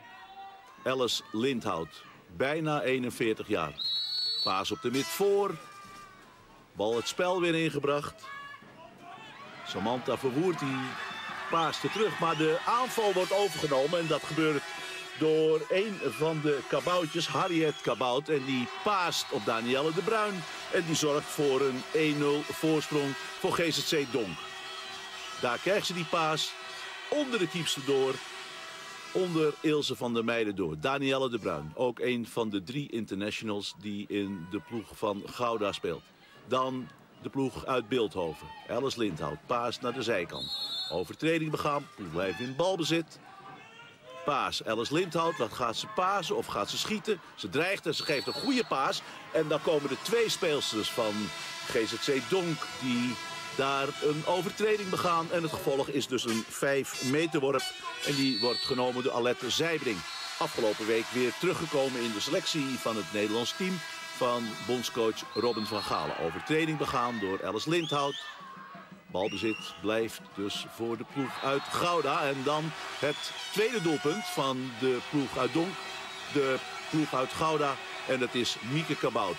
[SPEAKER 5] Alice Lindhout, bijna 41 jaar. Paas op de mid voor. Bal het spel weer ingebracht. Samantha Verwoerd die paaste terug, maar de aanval wordt overgenomen en dat gebeurt door een van de kaboutjes, Harriet Kabout. En die paast op Danielle de Bruin. En die zorgt voor een 1-0 voorsprong voor GZC Donk. Daar krijgt ze die paas onder de keepster door. Onder Ilse van der Meijden door. Danielle de Bruin, ook een van de 3 internationals die in de ploeg van Gouda speelt. Dan de ploeg uit Bilthoven. Alice Lindhout, paas naar de zijkant. Overtreding begaan, ploeg blijft in balbezit. Paas, Alice Lindhout, wat gaat ze pasen of gaat ze schieten? Ze dreigt en ze geeft een goede paas. En dan komen de 2 speelsters van GZC Donk die daar een overtreding begaan. En het gevolg is dus een 5-meter worp. En die wordt genomen door Alette Zijbring. Afgelopen week weer teruggekomen in de selectie van het Nederlands team van bondscoach Robin van Galen. Overtreding begaan door Alice Lindhout. Balbezit blijft dus voor de ploeg uit Gouda. En dan het tweede doelpunt van de ploeg uit Donk. De ploeg uit Gouda. En dat is Mieke Kabout.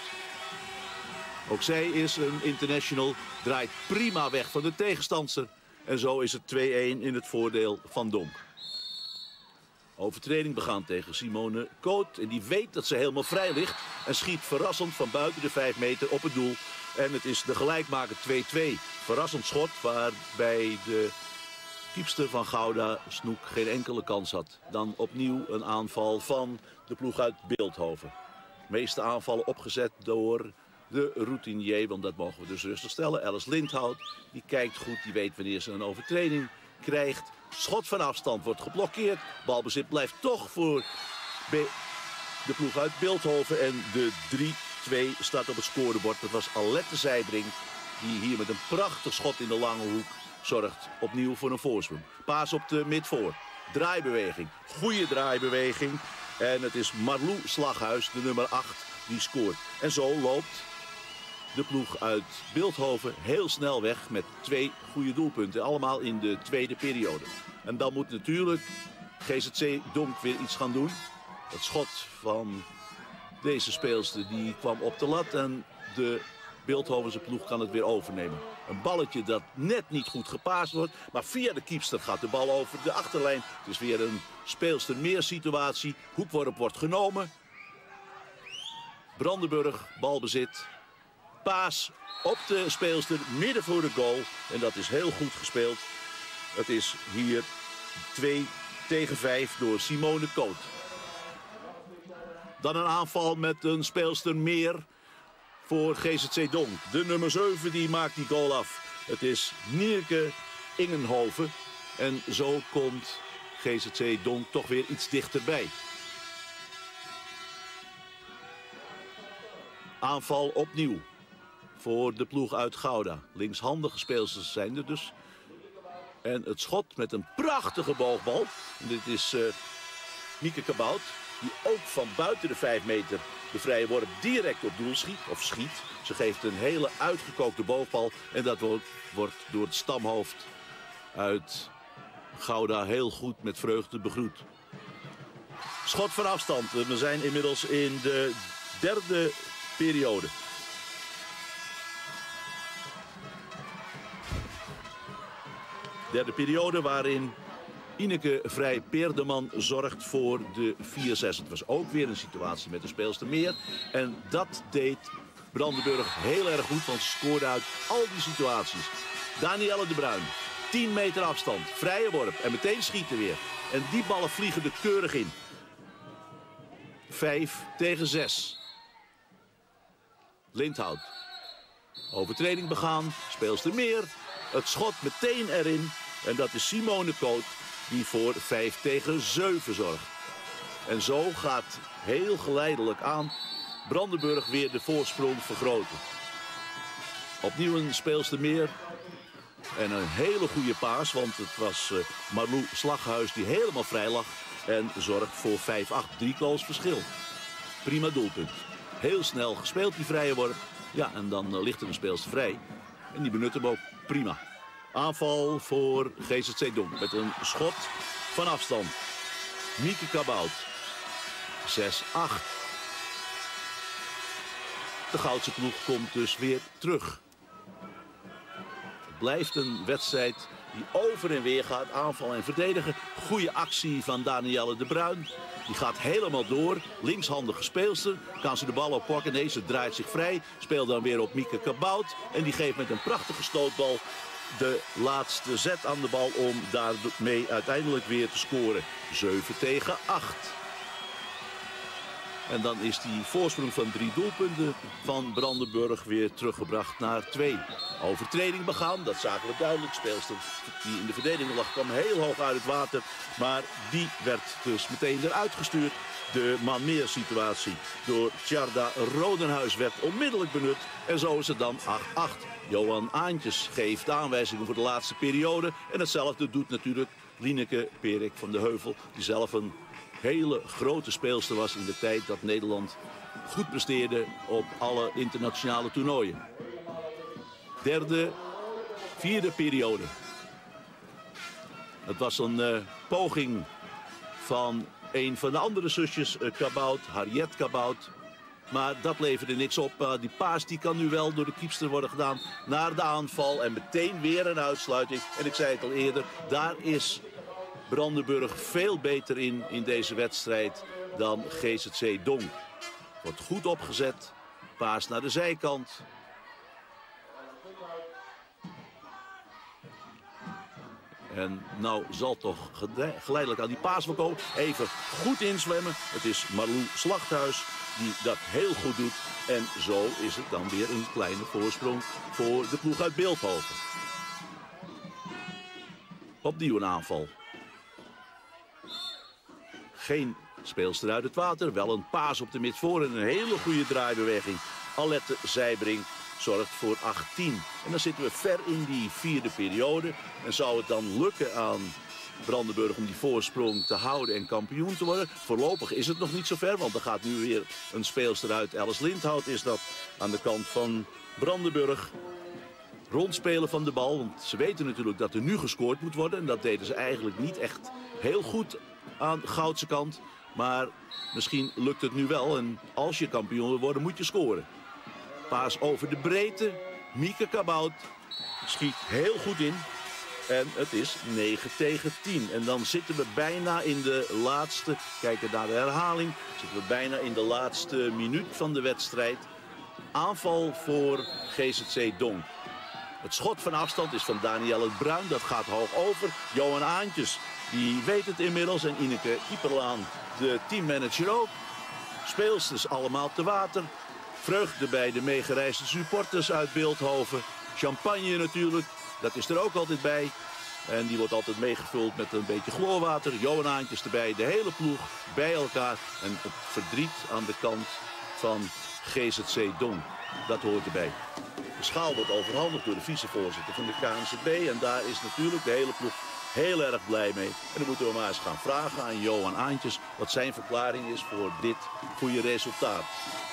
[SPEAKER 5] Ook zij is een international. Draait prima weg van de tegenstandster. En zo is het 2-1 in het voordeel van Donk. Overtreding begaan tegen Simone Koot. En die weet dat ze helemaal vrij ligt. En schiet verrassend van buiten de 5 meter op het doel. En het is de gelijkmaker 2-2. Verrassend schot waarbij de keepster van Gouda, Snoek, geen enkele kans had. Dan opnieuw een aanval van de ploeg uit Bilthoven. De meeste aanvallen opgezet door de routinier, want dat mogen we dus rustig stellen. Alice Lindhout, die kijkt goed, die weet wanneer ze een overtreding krijgt. Schot van afstand wordt geblokkeerd. Balbezit blijft toch voor de ploeg uit Bilthoven. En de 3-2 staat op het scorebord. Dat was Alette Zijbring, die hier met een prachtig schot in de lange hoek zorgt opnieuw voor een voorsprong. Paas op de midvoor. Draaibeweging. Goede draaibeweging. En het is Marlou Slaghuis, de nummer 8, die scoort. En zo loopt de ploeg uit Bilthoven heel snel weg met 2 goede doelpunten. Allemaal in de tweede periode. En dan moet natuurlijk GZC Donk weer iets gaan doen. Het schot van deze speelster die kwam op de lat en de Bilthovense ploeg kan het weer overnemen. Een balletje dat net niet goed gepaast wordt, maar via de keepster gaat de bal over de achterlijn. Het is weer een speelster meer situatie. Hoekworp wordt genomen. Brandenburg, balbezit. Paas op de speelster, midden voor de goal. En dat is heel goed gespeeld. Het is hier 2-5 door Simone Koot. Dan een aanval met een speelster meer voor GZC Donk. De nummer 7 die maakt die goal af. Het is Nienke Ingenhoven. En zo komt GZC Donk toch weer iets dichterbij. Aanval opnieuw voor de ploeg uit Gouda. Linkshandige speelsters zijn er dus. En het schot met een prachtige boogbal. En dit is Mieke Kabout, die ook van buiten de 5 meter de vrije worp direct op doel schiet. Ze geeft een hele uitgekookte boogbal. En dat wordt door het stamhoofd uit Gouda heel goed met vreugde begroet. Schot van afstand. We zijn inmiddels in de derde periode. Derde periode waarin Ineke Vrij-Peerdeman zorgt voor de 4-6. Het was ook weer een situatie met een speelster meer. En dat deed Brandenburg heel erg goed, want ze scoorde uit al die situaties. Danielle de Bruin, 10 meter afstand, vrije worp en meteen schieten weer. En die ballen vliegen er keurig in. 5-6. Lindhout. Overtreding begaan, speelster meer. Het schot meteen erin. En dat is Simone Koot die voor 5-7 zorgt. En zo gaat heel geleidelijk aan Brandenburg weer de voorsprong vergroten. Opnieuw een speelster meer. En een hele goede paas, want het was Marlou Slaghuis die helemaal vrij lag. En zorgt voor 5-8, 3 goals verschil. Prima doelpunt. Heel snel gespeeld die vrije worp. Ja, en dan ligt er een speelster vrij. En die benut hem ook prima. Aanval voor GZC Donk met een schot van afstand. Mieke Kabout. 6-8. De Goudse ploeg komt dus weer terug. Het blijft een wedstrijd die over en weer gaat. Aanval en verdedigen. Goede actie van Danielle de Bruin. Die gaat helemaal door. Linkshandige speelster. Kan ze de bal oppakken? Nee, ze draait zich vrij. Speelt dan weer op Mieke Kabout. En die geeft met een prachtige stootbal de laatste zet aan de bal om daarmee uiteindelijk weer te scoren. 7-8. En dan is die voorsprong van 3 doelpunten van Brandenburg weer teruggebracht naar 2. Overtreding begaan, dat zagen we duidelijk. Speelster die in de verdediging lag kwam heel hoog uit het water. Maar die werd dus meteen eruit gestuurd. De man-meer situatie door Tjarda Rodenhuis werd onmiddellijk benut. En zo is het dan 8-8. Johan Aantjes geeft aanwijzingen voor de laatste periode. En hetzelfde doet natuurlijk Lieneke Perik van de Heuvel. Die zelf een hele grote speelster was in de tijd dat Nederland goed presteerde op alle internationale toernooien. Derde, vierde periode. Het was een poging van een van de andere zusjes Kabout, Harriet Kabout. Maar dat leverde niks op. Die paas die kan nu wel door de keepster worden gedaan naar de aanval. En meteen weer een uitsluiting. En ik zei het al eerder, daar is Brandenburg veel beter in deze wedstrijd dan GZC Donk. Wordt goed opgezet. Paas naar de zijkant. En nou zal toch geleidelijk aan die paas wel komen. Even goed inzwemmen. Het is Marlou Slachthuis die dat heel goed doet. En zo is het dan weer een kleine voorsprong voor de ploeg uit Beeldhoven. Opnieuw een aanval. Geen speelster uit het water. Wel een paas op de midvoor en een hele goede draaibeweging. Alette Zijbrink zorgt voor 18. En dan zitten we ver in die vierde periode. En zou het dan lukken aan Brandenburg om die voorsprong te houden en kampioen te worden? Voorlopig is het nog niet zo ver, want er gaat nu weer een speelster uit. Alice Lindhout is dat aan de kant van Brandenburg. Rondspelen van de bal, want ze weten natuurlijk dat er nu gescoord moet worden. En dat deden ze eigenlijk niet echt heel goed aan de Goudse kant. Maar misschien lukt het nu wel. En als je kampioen wil worden, moet je scoren. Paas over de breedte. Mieke Kabout schiet heel goed in. En het is 9-10. En dan zitten we bijna in de laatste, kijken naar de herhaling, zitten we bijna in de laatste minuut van de wedstrijd. Aanval voor GZC Donk. Het schot van afstand is van Danielle Bruin. Dat gaat hoog over. Johan Aantjes, die weet het inmiddels. En Ineke Ieperlaan, de teammanager ook. Speelsters allemaal te water. Vreugde bij de meegereisde supporters uit Beeldhoven. Champagne natuurlijk, dat is er ook altijd bij. En die wordt altijd meegevuld met een beetje chloorwater. Johan Aantjes erbij, de hele ploeg bij elkaar. En het verdriet aan de kant van GZC Donk. Dat hoort erbij. De schaal wordt overhandigd door de vicevoorzitter van de KNZB. En daar is natuurlijk de hele ploeg heel erg blij mee. En dan moeten we maar eens gaan vragen aan Johan Aantjes wat zijn verklaring is voor dit goede resultaat.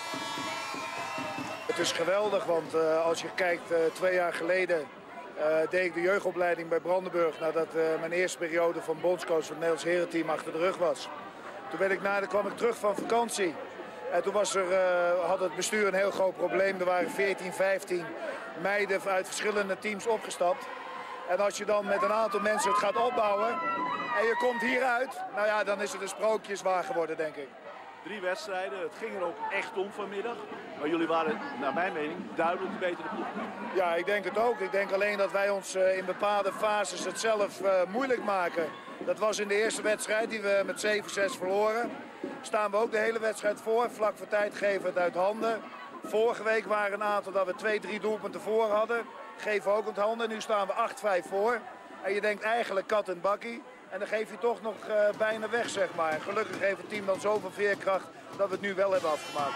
[SPEAKER 6] Het is geweldig, want als je kijkt, 2 jaar geleden deed ik de jeugdopleiding bij Brandenburg nadat mijn eerste periode van bondscoach van het Nederlands herenteam achter de rug was. Toen kwam ik terug van vakantie. En toen had het bestuur een heel groot probleem. Er waren 14, 15 meiden uit verschillende teams opgestapt. En als je dan met een aantal mensen het gaat opbouwen en je komt hieruit, nou ja, dan is het een sprookjeswaar geworden, denk ik.
[SPEAKER 5] 3 wedstrijden, het ging er ook echt om vanmiddag. Maar jullie waren, naar mijn mening, duidelijk de betere ploeg.
[SPEAKER 6] Ja, ik denk het ook. Ik denk alleen dat wij ons in bepaalde fases het zelf moeilijk maken. Dat was in de eerste wedstrijd die we met 7-6 verloren. Staan we ook de hele wedstrijd voor, vlak voor tijd geven we het uit handen. Vorige week waren een aantal dat we 2-3 doelpunten voor hadden. Geven we ook uit handen. Nu staan we 8-5 voor. En je denkt eigenlijk kat en bakkie. En dan geef je toch nog bijna weg, zeg maar. En gelukkig heeft het team dan zoveel veerkracht dat we het nu wel hebben afgemaakt.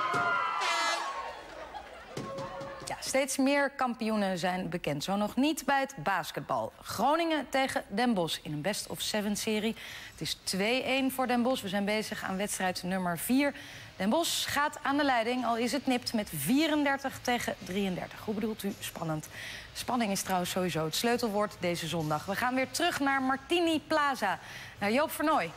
[SPEAKER 4] Ja, steeds meer kampioenen zijn bekend. Zo nog niet bij het basketbal. Groningen tegen Den Bosch in een best-of-7-serie. Het is 2-1 voor Den Bosch. We zijn bezig aan wedstrijd nummer 4. Den Bosch gaat aan de leiding, al is het nipt met 34 tegen 33. Hoe bedoelt u spannend? Spanning is trouwens sowieso het sleutelwoord deze zondag. We gaan weer terug naar Martini Plaza, naar Joop Vernooy.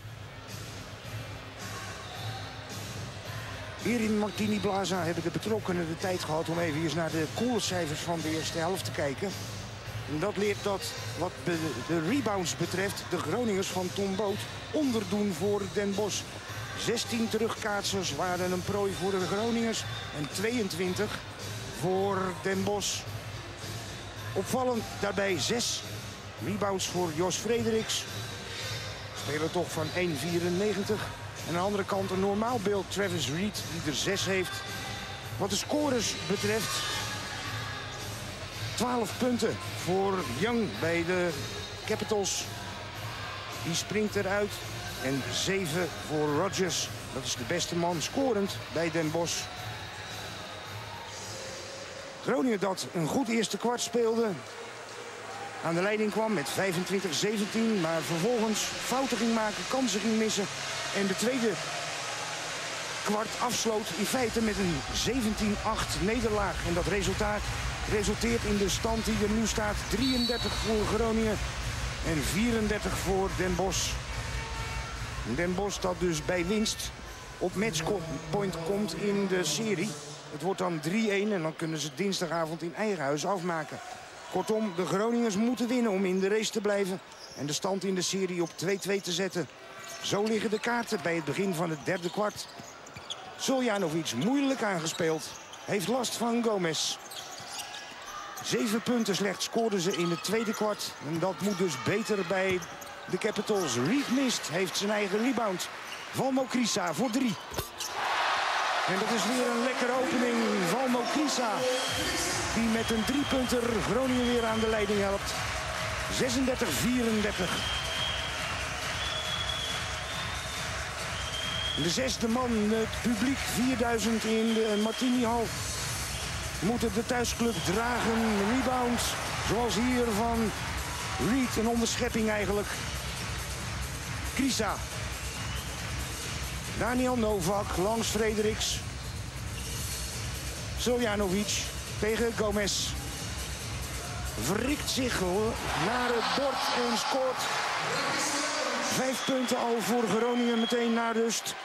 [SPEAKER 1] Hier in Martini Plaza hebben de betrokkenen de tijd gehad om even eens naar de koolcijfers van de eerste helft te kijken. En dat leert dat wat de rebounds betreft de Groningers van Tom Boot onderdoen voor Den Bosch. 16 terugkaatsers waren een prooi voor de Groningers en 22 voor Den Bosch. Opvallend daarbij 6 rebounds voor Jos Frederiks. Speler toch van 1,94. En aan de andere kant een normaal beeld Travis Reed die er 6 heeft. Wat de scores betreft 12 punten voor Young bij de Capitals. Die springt eruit. En 7 voor Rodgers. Dat is de beste man scorend bij Den Bosch. Groningen dat een goed eerste kwart speelde. Aan de leiding kwam met 25-17. Maar vervolgens fouten ging maken, kansen ging missen. En de tweede kwart afsloot in feite met een 17-8 nederlaag. En dat resulteert in de stand die er nu staat. 33 voor Groningen en 34 voor Den Bosch. Den Bosch dat dus bij winst op matchpoint komt in de serie. Het wordt dan 3-1 en dan kunnen ze dinsdagavond in eigen huis afmaken. Kortom, de Groningers moeten winnen om in de race te blijven en de stand in de serie op 2-2 te zetten. Zo liggen de kaarten bij het begin van het derde kwart. Soljanovic moeilijk aangespeeld. Heeft last van Gomez. 7 punten slechts scoorden ze in het tweede kwart. En dat moet dus beter bij de Capitals. Reed mist, heeft zijn eigen rebound. Valmo Krisa voor 3. En dat is weer een lekkere opening. Valmo Krisa, die met een 3-punter Groningen weer aan de leiding helpt. 36-34. De zesde man, het publiek, 4000 in de Martini-hal. Moeten de thuisclub dragen. Rebound, zoals hier van Reed, een onderschepping eigenlijk. Krisa. Daniel Novak langs Frederiks. Soljanovic tegen Gomez. Wrikt zich naar het bord en scoort. 5 punten al voor Groningen meteen na rust.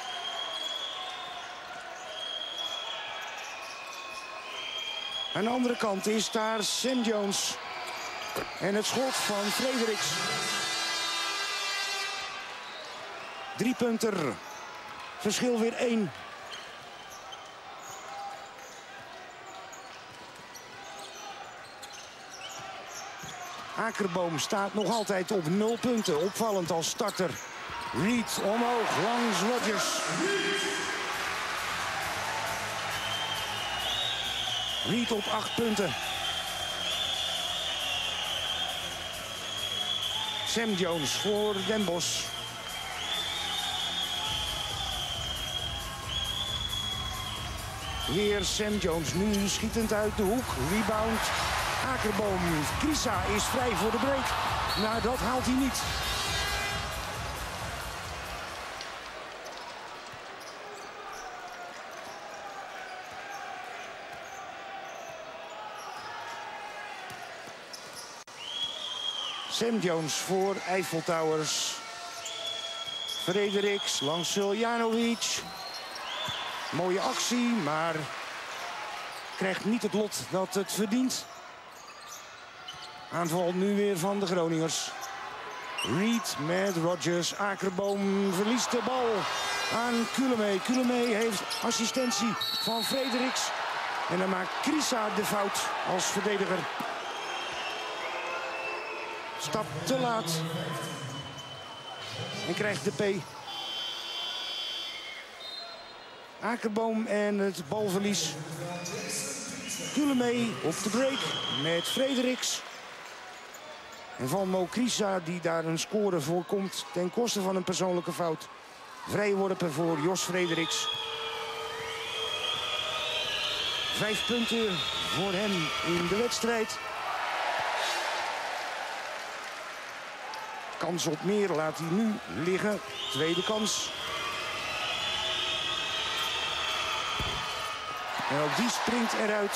[SPEAKER 1] Aan de andere kant is daar Sam Jones. En het schot van Frederiks. 3-punter. Verschil weer 1. Akerboom staat nog altijd op 0 punten. Opvallend als starter. Reed omhoog langs Rodgers. Reed op 8 punten. Sam Jones voor Den Bosch. Weer Sam Jones, nu schietend uit de hoek. Rebound. Akerboom. Krisa is vrij voor de break. Nou, dat haalt hij niet. Sam Jones voor Eiffel Towers. Frederiks langs Soljanovic. Mooie actie, maar krijgt niet het lot dat het verdient. Aanval nu weer van de Groningers. Reed met Rogers. Akerboom verliest de bal aan Kulemee. Kulemee heeft assistentie van Frederiks. En dan maakt Krisa de fout als verdediger. Stap te laat. En krijgt de P. Akerboom en het balverlies. Kulemee op de break met Frederiks. En Valmo Krisa die daar een score voor komt ten koste van een persoonlijke fout. Vrijworpen voor Jos Frederiks. 5 punten voor hem in de wedstrijd. Kans op meer laat hij nu liggen. Tweede kans. En ook die springt eruit.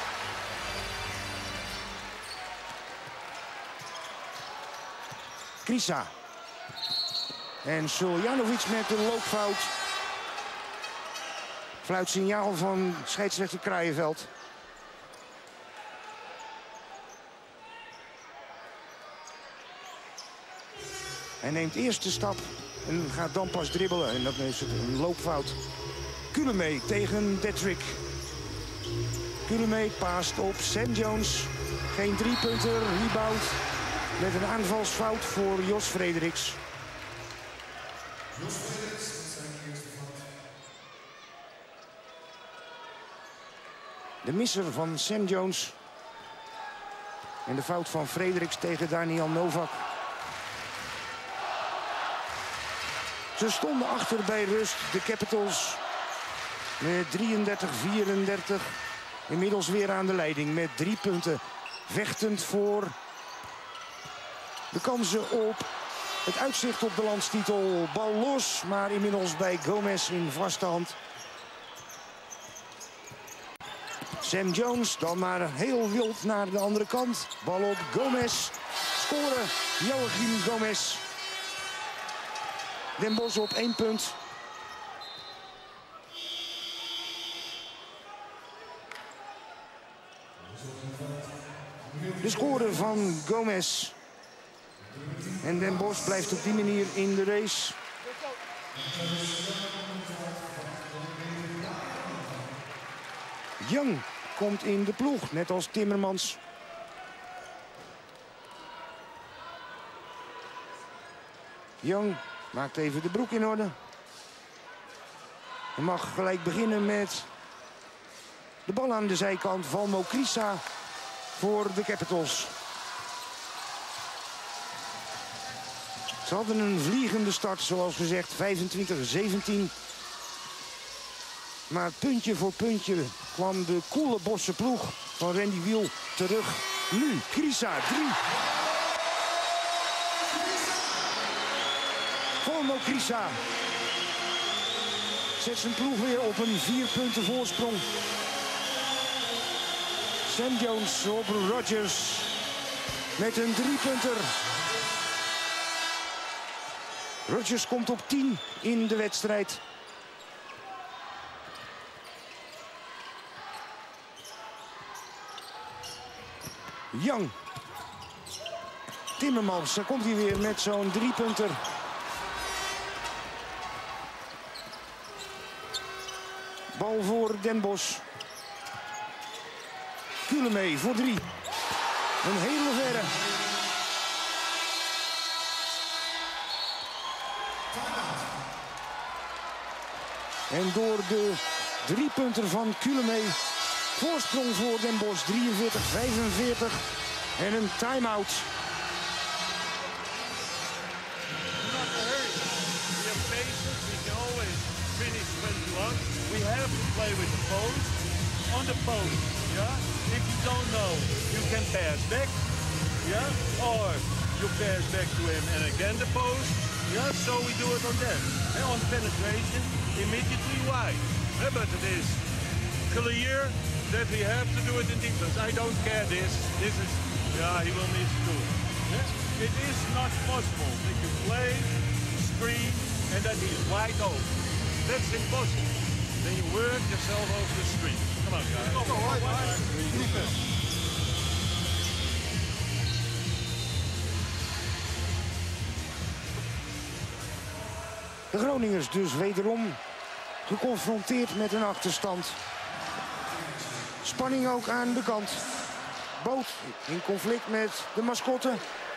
[SPEAKER 1] Krisa. En Suljanovic met de loopfout. Fluitsignaal van scheidsrechter Kraaienveld. Hij neemt eerst de stap en gaat dan pas dribbelen. En dat is een loopfout. Kulemee tegen Detrick. Kulemee paast op Sam Jones. Geen 3-punter, rebound. Met een aanvalsfout voor Jos Frederiks. De misser van Sam Jones. En de fout van Frederiks tegen Daniel Novak. Ze stonden achter bij rust, de Capitals. Met 33-34. Inmiddels weer aan de leiding met 3 punten. Vechtend voor de kansen op het uitzicht op de landstitel. Bal los, maar inmiddels bij Gomez in vaste hand. Sam Jones dan maar heel wild naar de andere kant. Bal op Gomez. Scoren Joachim Gomez. Den Bosch op 1 punt. De score van Gomez. En Den Bosch blijft op die manier in de race. Young komt in de ploeg, net als Timmermans. Young maakt even de broek in orde. Hij mag gelijk beginnen met de bal aan de zijkant. Valmo Krisa voor de Capitals. Ze hadden een vliegende start, zoals gezegd, 25-17. Maar puntje voor puntje kwam de koele Bosse ploeg van Randy Wiel terug. Nu Krisa, 3. Valmo Krisa zet zijn ploeg weer op een 4 punten voorsprong. Sam Jones op Rogers met een 3-punter. Rogers komt op 10 in de wedstrijd. Young. Timmermans, daar komt hij weer met zo'n 3-punter. Bal voor Den Bosch. Kulemee voor 3. Een hele verre. En door de 3-punter van Kulemee. Voorsprong voor Den Bosch, 43-45. En een time-out.
[SPEAKER 2] We have to play with the post, on the post, yeah? If you don't know, you can pass back, yeah? Or you pass back to him and again the post, yeah? So we do it on that. And on penetration, immediately wide. Yeah, but it is clear that we have to do it in defense. I don't care this. This is, yeah, he will need to do it. Yeah? It is not possible that you play, screen, and that he's wide open. That's impossible. Then you work yourself over the screen. Come on, guys. Defense.
[SPEAKER 1] De Groningers dus wederom geconfronteerd met een achterstand. Spanning ook aan de kant. Boot in conflict met de mascotte.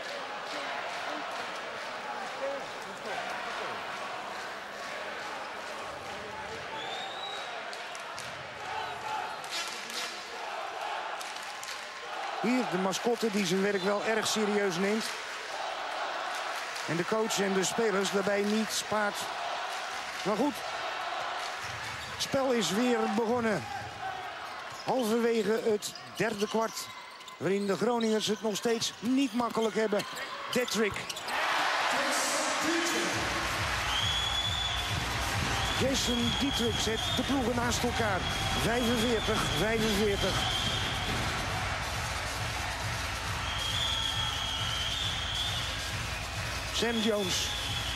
[SPEAKER 1] Hier de mascotte die zijn werk wel erg serieus neemt. En de coach en de spelers daarbij niet spaart. Maar goed, het spel is weer begonnen. Halverwege het derde kwart, waarin de Groningers het nog steeds niet makkelijk hebben. Dettrick. Jason Dietrich zet de ploegen naast elkaar. 45-45. Sam Jones.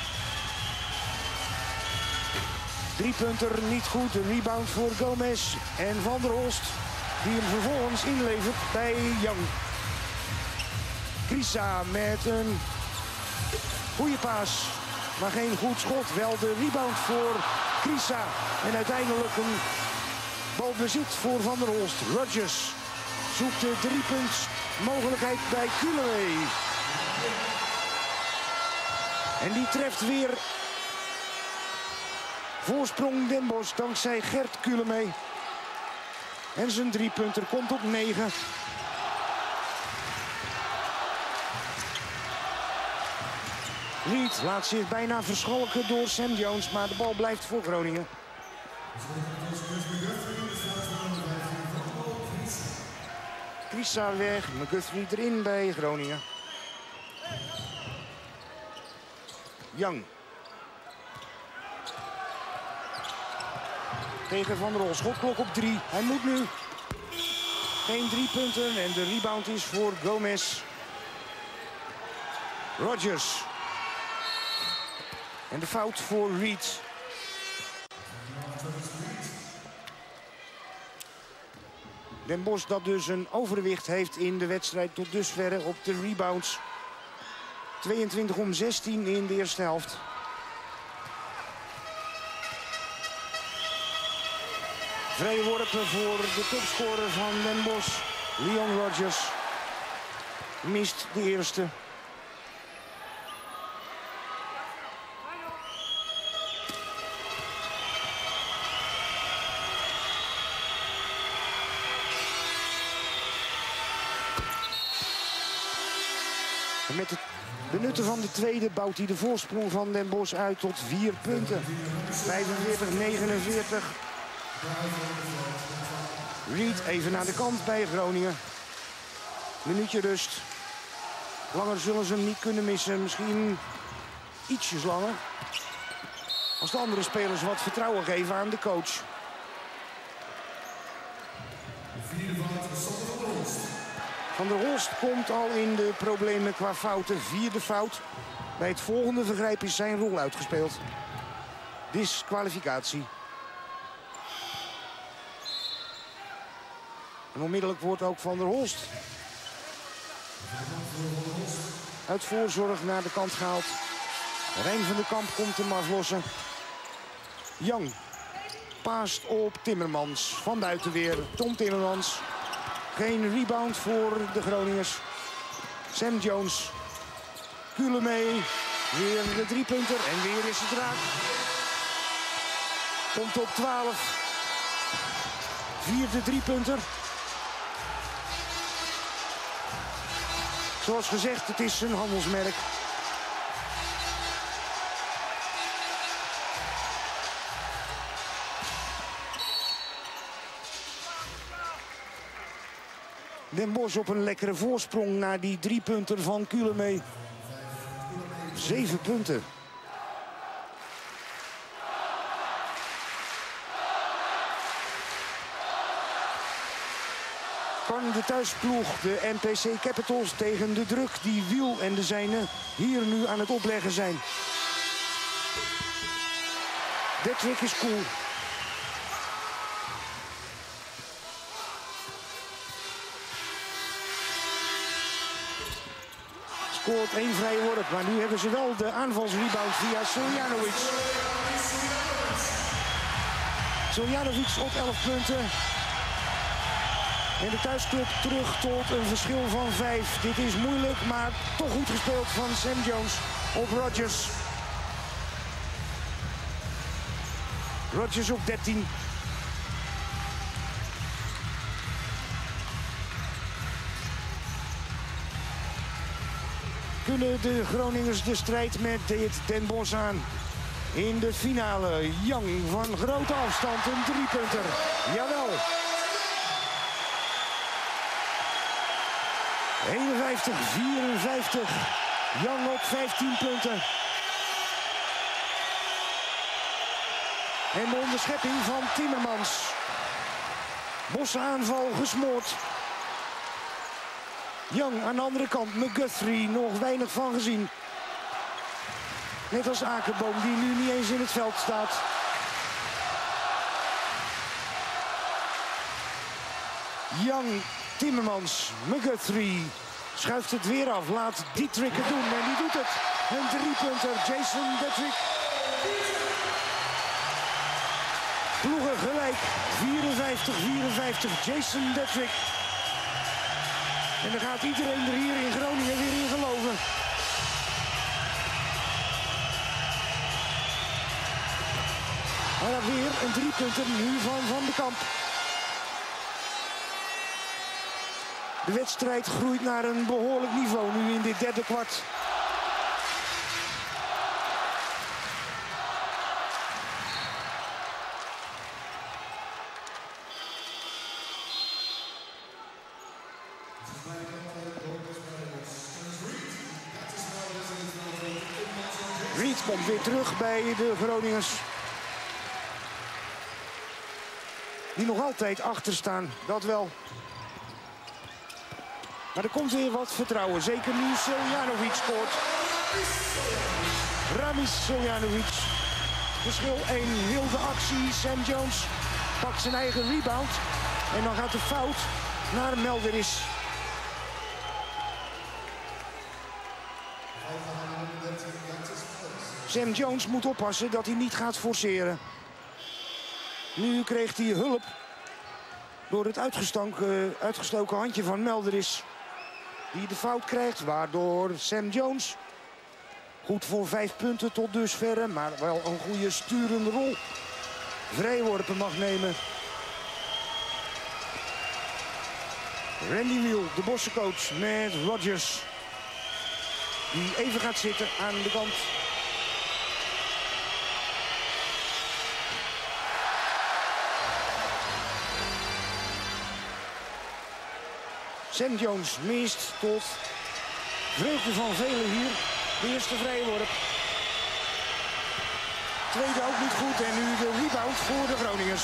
[SPEAKER 1] Driepunter niet goed. Een rebound voor Gomez. En Van der Holst die hem vervolgens inlevert bij Young. Krisa met een goede paas. Maar geen goed schot. Wel de rebound voor Krisa. En uiteindelijk een balbezit voor Van der Holst. Rodgers zoekt de driepuntsmogelijkheid bij Culloway. En die treft weer. Voorsprong Den Bosch dankzij Gert Culloway. En zijn driepunter komt op 9. Reed laat zich bijna verschalken door Sam Jones, maar de bal blijft voor Groningen. Krisa weg, McGuthrie erin bij Groningen. Young. Tegen Van der Holst, schotklok op 3. Hij moet nu. Geen 3 punten en de rebound is voor Gomez. Rodgers. En de fout voor Reed. Den Bosch dat dus een overwicht heeft in de wedstrijd tot dusverre op de rebounds. 22-16 in de eerste helft. Vrije worpen voor de topscorer van Den Bosch, Leon Rodgers. Mist de eerste. En met het benutten van de tweede bouwt hij de voorsprong van Den Bosch uit tot 4 punten. 45-49. Reed even naar de kant bij Groningen. Minuutje rust. Langer zullen ze hem niet kunnen missen. Misschien ietsjes langer. Als de andere spelers wat vertrouwen geven aan de coach. Van der Holst komt al in de problemen qua fouten. 4e fout. Bij het volgende vergrijp is zijn rol uitgespeeld. Disqualificatie. En onmiddellijk wordt ook Van der Holst uit voorzorg naar de kant gehaald. Rijn van der Kamp komt hem aflossen. Young paast op Timmermans. Van buiten weer Tom Timmermans. Geen rebound voor de Groningers. Sam Jones. Culloway. Weer de driepunter. En weer is het raak. Komt op 12. 4e driepunter. Zoals gezegd, het is een handelsmerk. Den Bosch op een lekkere voorsprong naar die driepunter van Culloway. 7 punten. Kan de thuisploeg, de NPC Capitals, tegen de druk die Wiel en de zijnen hier nu aan het opleggen zijn. Dettrick is cool. Scoort 1 vrije worp, maar nu hebben ze wel de aanvalsrebound via Soljanovic. Soljanovic op 11 punten. En de thuisclub terug tot een verschil van 5. Dit is moeilijk, maar toch goed gespeeld van Sam Jones op Rodgers. Rodgers op 13. Kunnen de Groningers de strijd met Den Bosch aan? In de finale, Young van grote afstand, een 3-punter. Jawel. 51-54. Young op 15 punten. En de onderschepping van Timmermans. Bosse aanval gesmoord. Young aan de andere kant, McGuthrie, nog weinig van gezien. Net als Akerboom, die nu niet eens in het veld staat. Young, Timmermans, McGuthrie schuift het weer af. Laat Dietrich het doen en die doet het. Een 3-punter, Jason Dietrich. Ploegen gelijk, 54-54, Jason Dietrich. En dan gaat iedereen er hier in Groningen weer in geloven. Maar dan weer een 3-punter nu van de Kamp. De wedstrijd groeit naar een behoorlijk niveau nu in dit derde kwart. Reed komt weer terug bij de Groningers. Die nog altijd achter staan, dat wel. Maar er komt weer wat vertrouwen. Zeker nu Soljanovic scoort. Ramis Soljanovic. Verschil 1, wilde actie. Sam Jones pakt zijn eigen rebound. En dan gaat de fout naar Melderis. Sam Jones moet oppassen dat hij niet gaat forceren. Nu kreeg hij hulp door het uitgestoken handje van Melderis. Die de fout krijgt, waardoor Sam Jones goed voor 5 punten tot dusverre, maar wel een goede sturende rol vrijworpen mag nemen. Randy Wiel, de Bossencoach, met Rodgers. Die even gaat zitten aan de kant. Sam Jones mist tot vreugde van velen hier. De eerste vrije worp. Tweede ook niet goed en nu de rebound voor de Groningers.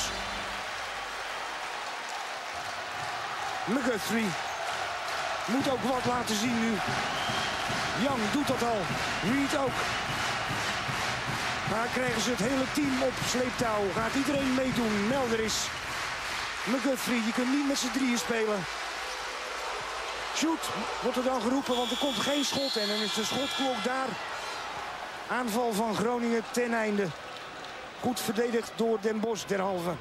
[SPEAKER 1] McGuthrie moet ook wat laten zien nu. Young doet dat al. Reed ook. Maar krijgen ze het hele team op sleeptouw. Gaat iedereen meedoen. Melderis. McGuthrie, je kunt niet met z'n drieën spelen. Shoot, wordt er dan geroepen, want er komt geen schot. En dan is de schotklok daar. Aanval van Groningen ten einde. Goed verdedigd door Den Bosch derhalve.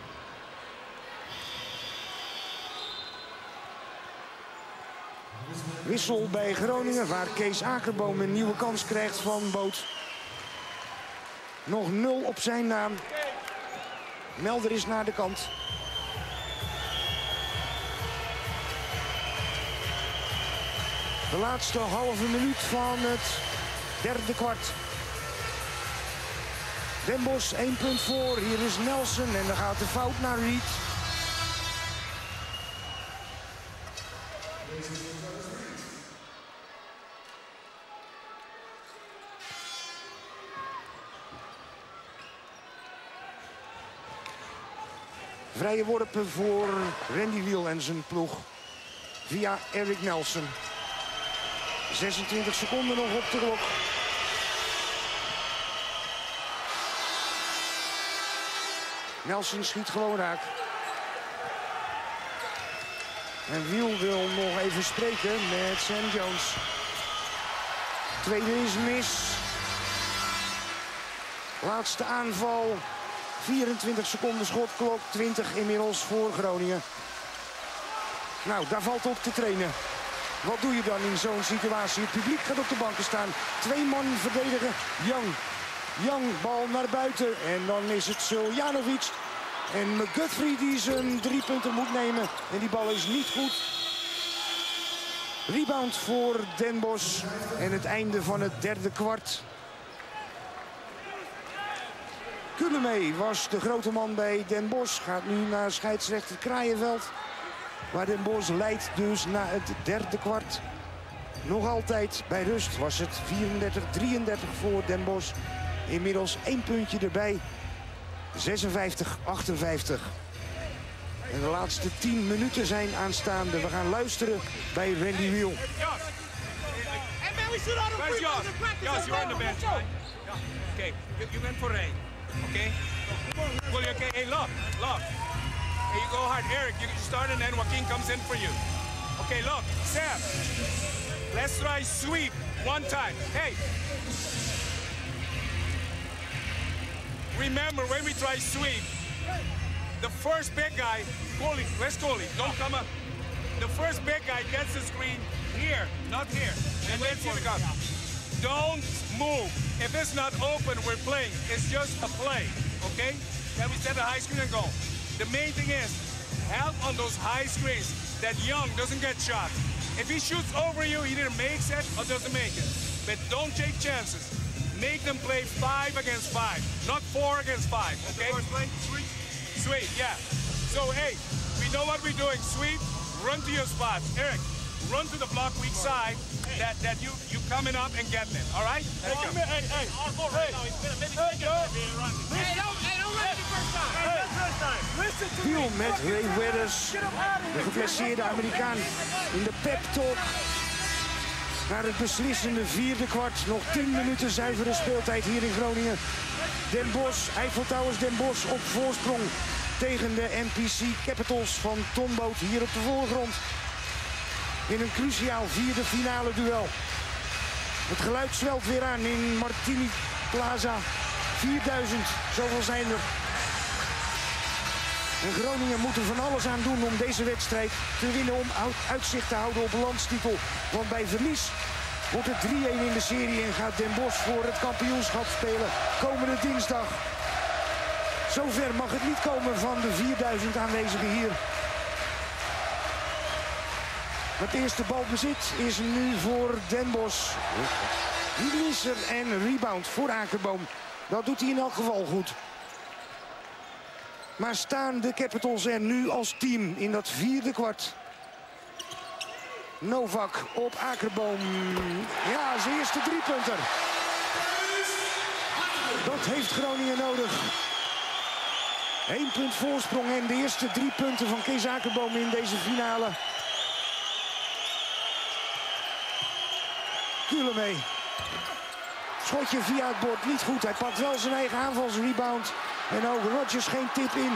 [SPEAKER 1] Wissel bij Groningen, waar Kees Akerboom een nieuwe kans krijgt van Boot. Nog 0 op zijn naam. Melder is naar de kant. De laatste halve minuut van het derde kwart. Den Bosch 1 punt voor. Hier is Nelson en dan gaat de fout naar Reed. Vrije worpen voor Randy Wiel en zijn ploeg via Eric Nelson. 26 seconden nog op de klok. Nelson schiet gewoon raak. En Wiel wil nog even spreken met Sam Jones. Tweede is mis. Laatste aanval 24 seconden schotklok, 20 inmiddels voor Groningen. Nou, daar valt op te trainen. Wat doe je dan in zo'n situatie? Het publiek gaat op de banken staan. 2 man verdedigen. Young, bal naar buiten. En dan is het Suljanovic. En McGuthrie die zijn 3 punten moet nemen. En die bal is niet goed. Rebound voor Den Bosch. En het einde van het derde kwart. Kulemee was de grote man bij Den Bosch. Gaat nu naar scheidsrechter Kraaienveld. Maar Den Bosch leidt dus na het derde kwart. Nog altijd bij rust was het 34-33 voor Den Bosch. Inmiddels 1 puntje erbij. 56-58. En de laatste 10 minuten zijn aanstaande. We gaan luisteren bij Randy Wiel.
[SPEAKER 3] Yes, you're on the bench, right? Okay, you went for rain. Okay? Well, okay, hey, look. Hey, you go hard. Eric, you start and then Joaquin comes in for you. Okay, look, Sam. Let's try sweep 1 time. Hey. Remember, when we try sweep, the first big guy, goalie, where's goalie? Don't come up. The first big guy gets the screen here, not here. And then see the gun. Don't move. If it's not open, we're playing. It's just a play, okay? Then we set a high screen and go. The main thing is, help on those high screens that Young doesn't get shot. If he shoots over you, he either makes it or doesn't make it. But don't take chances. Make them play 5 against 5, not 4 against 5, okay? Sweep, yeah. So, hey, we know what we're doing. Sweep, run to your spots. Eric, run to the block weak side that you coming up and getting it, all right? Hey, don't run it the first time.
[SPEAKER 1] Wiel met Ray Weathers, de geblesseerde Amerikaan, in de pep talk. Naar het beslissende vierde kwart. Nog 10 minuten zuivere speeltijd hier in Groningen. Den Bosch, Eiffel Towers Den Bosch op voorsprong tegen de NPC Capitals van Ton Boot hier op de voorgrond. In een cruciaal vierde finale duel. Het geluid zwelt weer aan in Martini Plaza. 4000, zoveel zijn er. En Groningen moet er van alles aan doen om deze wedstrijd te winnen, om uitzicht te houden op landstitel. Want bij verlies wordt het 3-1 in de serie en gaat Den Bosch voor het kampioenschap spelen komende dinsdag. Zover mag het niet komen van de 4000 aanwezigen hier. Het eerste balbezit is nu voor Den Bosch. Releaser en rebound voor Akerboom. Dat doet hij in elk geval goed. Maar staan de Capitals er nu als team in dat vierde kwart? Novak op Akerboom. Ja, zijn eerste 3-punter. Dat heeft Groningen nodig. 1 punt voorsprong en de eerste 3 punten van Kees Akerboom in deze finale. Kulemee. Schotje via het bord, niet goed. Hij pakt wel zijn eigen aanvalsrebound. En ook Rodgers geen tip in.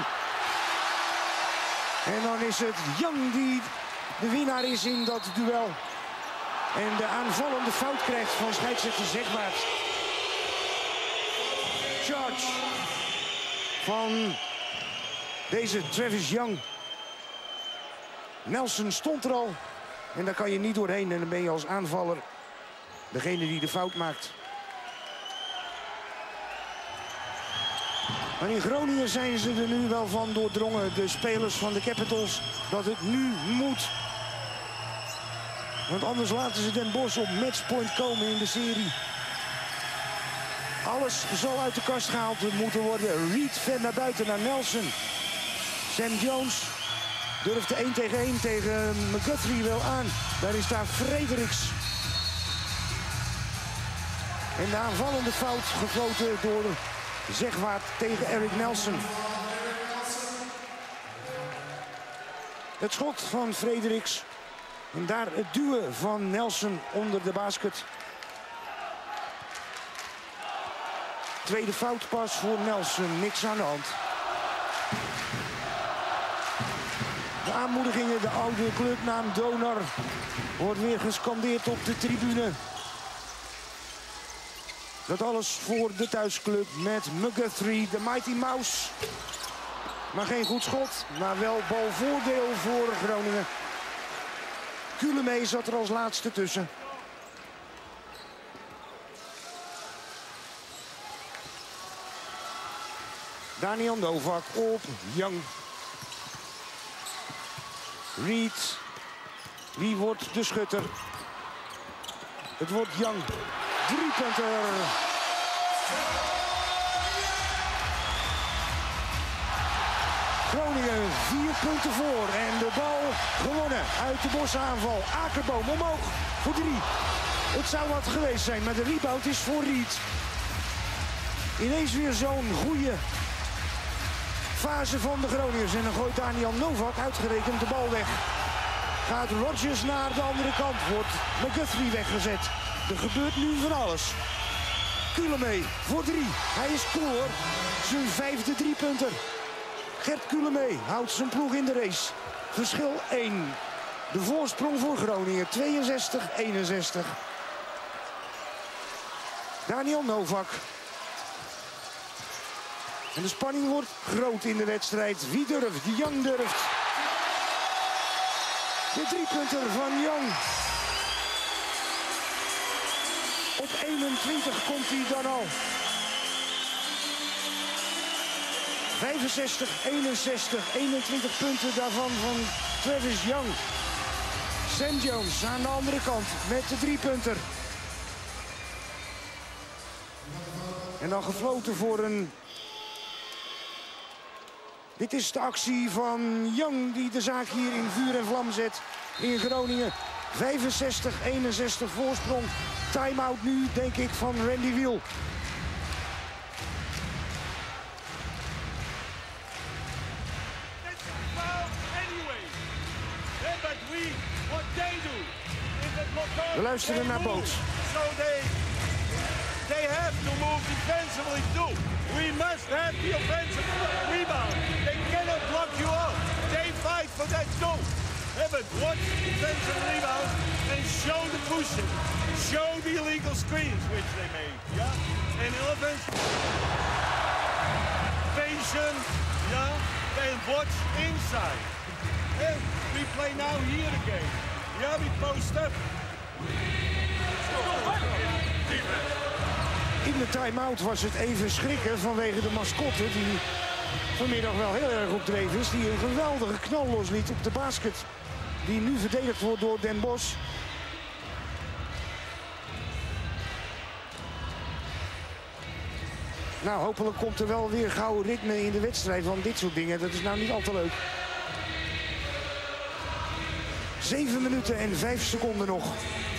[SPEAKER 1] En dan is het Young die de winnaar is in dat duel. En de aanvallende fout krijgt van scheidsrechter Zegwaard. Charge van deze Travis Young. Nelson stond er al. En daar kan je niet doorheen. En dan ben je als aanvaller degene die de fout maakt. Maar in Groningen zijn ze er nu wel van doordrongen, de spelers van de Capitals, dat het nu moet. Want anders laten ze Den Bosch op matchpoint komen in de serie. Alles zal uit de kast gehaald moeten worden. Reed ver naar buiten naar Nelson. Sam Jones durft de 1 tegen 1 tegen McGuthrie wel aan. Daar is daar Frederiks. En de aanvallende fout gefloten door Zegwaard tegen Eric Nelson. Het schot van Frederiks. En daar het duwen van Nelson onder de basket. Tweede fout pas voor Nelson. Niks aan de hand. De aanmoedigingen, de oude clubnaam Donar, wordt weer gescandeerd op de tribune. Dat alles voor de thuisclub met McGuthrie, de Mighty Mouse. Maar geen goed schot, maar wel balvoordeel voor Groningen. Kulemee zat er als laatste tussen. Daniel Novak op Young. Reed. Wie wordt de schutter? Het wordt Young. 3-punter. Groningen 4 punten voor. En de bal gewonnen uit de bosaanval. Akerboom omhoog voor 3. Het zou wat geweest zijn, maar de rebound is voor Reed. Ineens weer zo'n goede fase van de Groningers. En dan gooit Daniel Novak uitgerekend de bal weg. Gaat Rodgers naar de andere kant. Wordt McGuthrie weggezet. Er gebeurt nu van alles. Kulemee voor 3. Hij is cool hoor. Zijn 5e 3-punter. Gert Kulemee houdt zijn ploeg in de race. Verschil 1. De voorsprong voor Groningen. 62-61. Daniel Novak. En de spanning wordt groot in de wedstrijd. Wie durft? Young durft. De 3-punter van Young. Op 21 komt hij dan al. 65, 61, 21 punten daarvan van Travis Young. Sam Jones aan de andere kant met de 3-punter. En dan gefloten voor een... Dit is de actie van Young die de zaak hier in vuur en vlam zet in Groningen. 65-61 voorsprong. Time-out nu, denk ik, van Randy Wiel. We luisteren naar Boots.
[SPEAKER 2] They have to move defensively too. We must have the offensive rebound. They cannot block you out. They fight for that too. But watch defensive rebound and show the pushing. Show the illegal screens which they made. Yeah? And offense. Patient. Yeah? And watch inside. And we play now here the game. Yeah, we post up.
[SPEAKER 1] In de time-out was het even schrikken vanwege de mascotte die vanmiddag wel heel erg op dreef is. Die een geweldige knal losliet op de basket. Die nu verdedigd wordt door Den Bosch. Nou, hopelijk komt er wel weer gauw ritme in de wedstrijd. Want dit soort dingen, dat is nou niet al te leuk. 7 minuten en 5 seconden nog.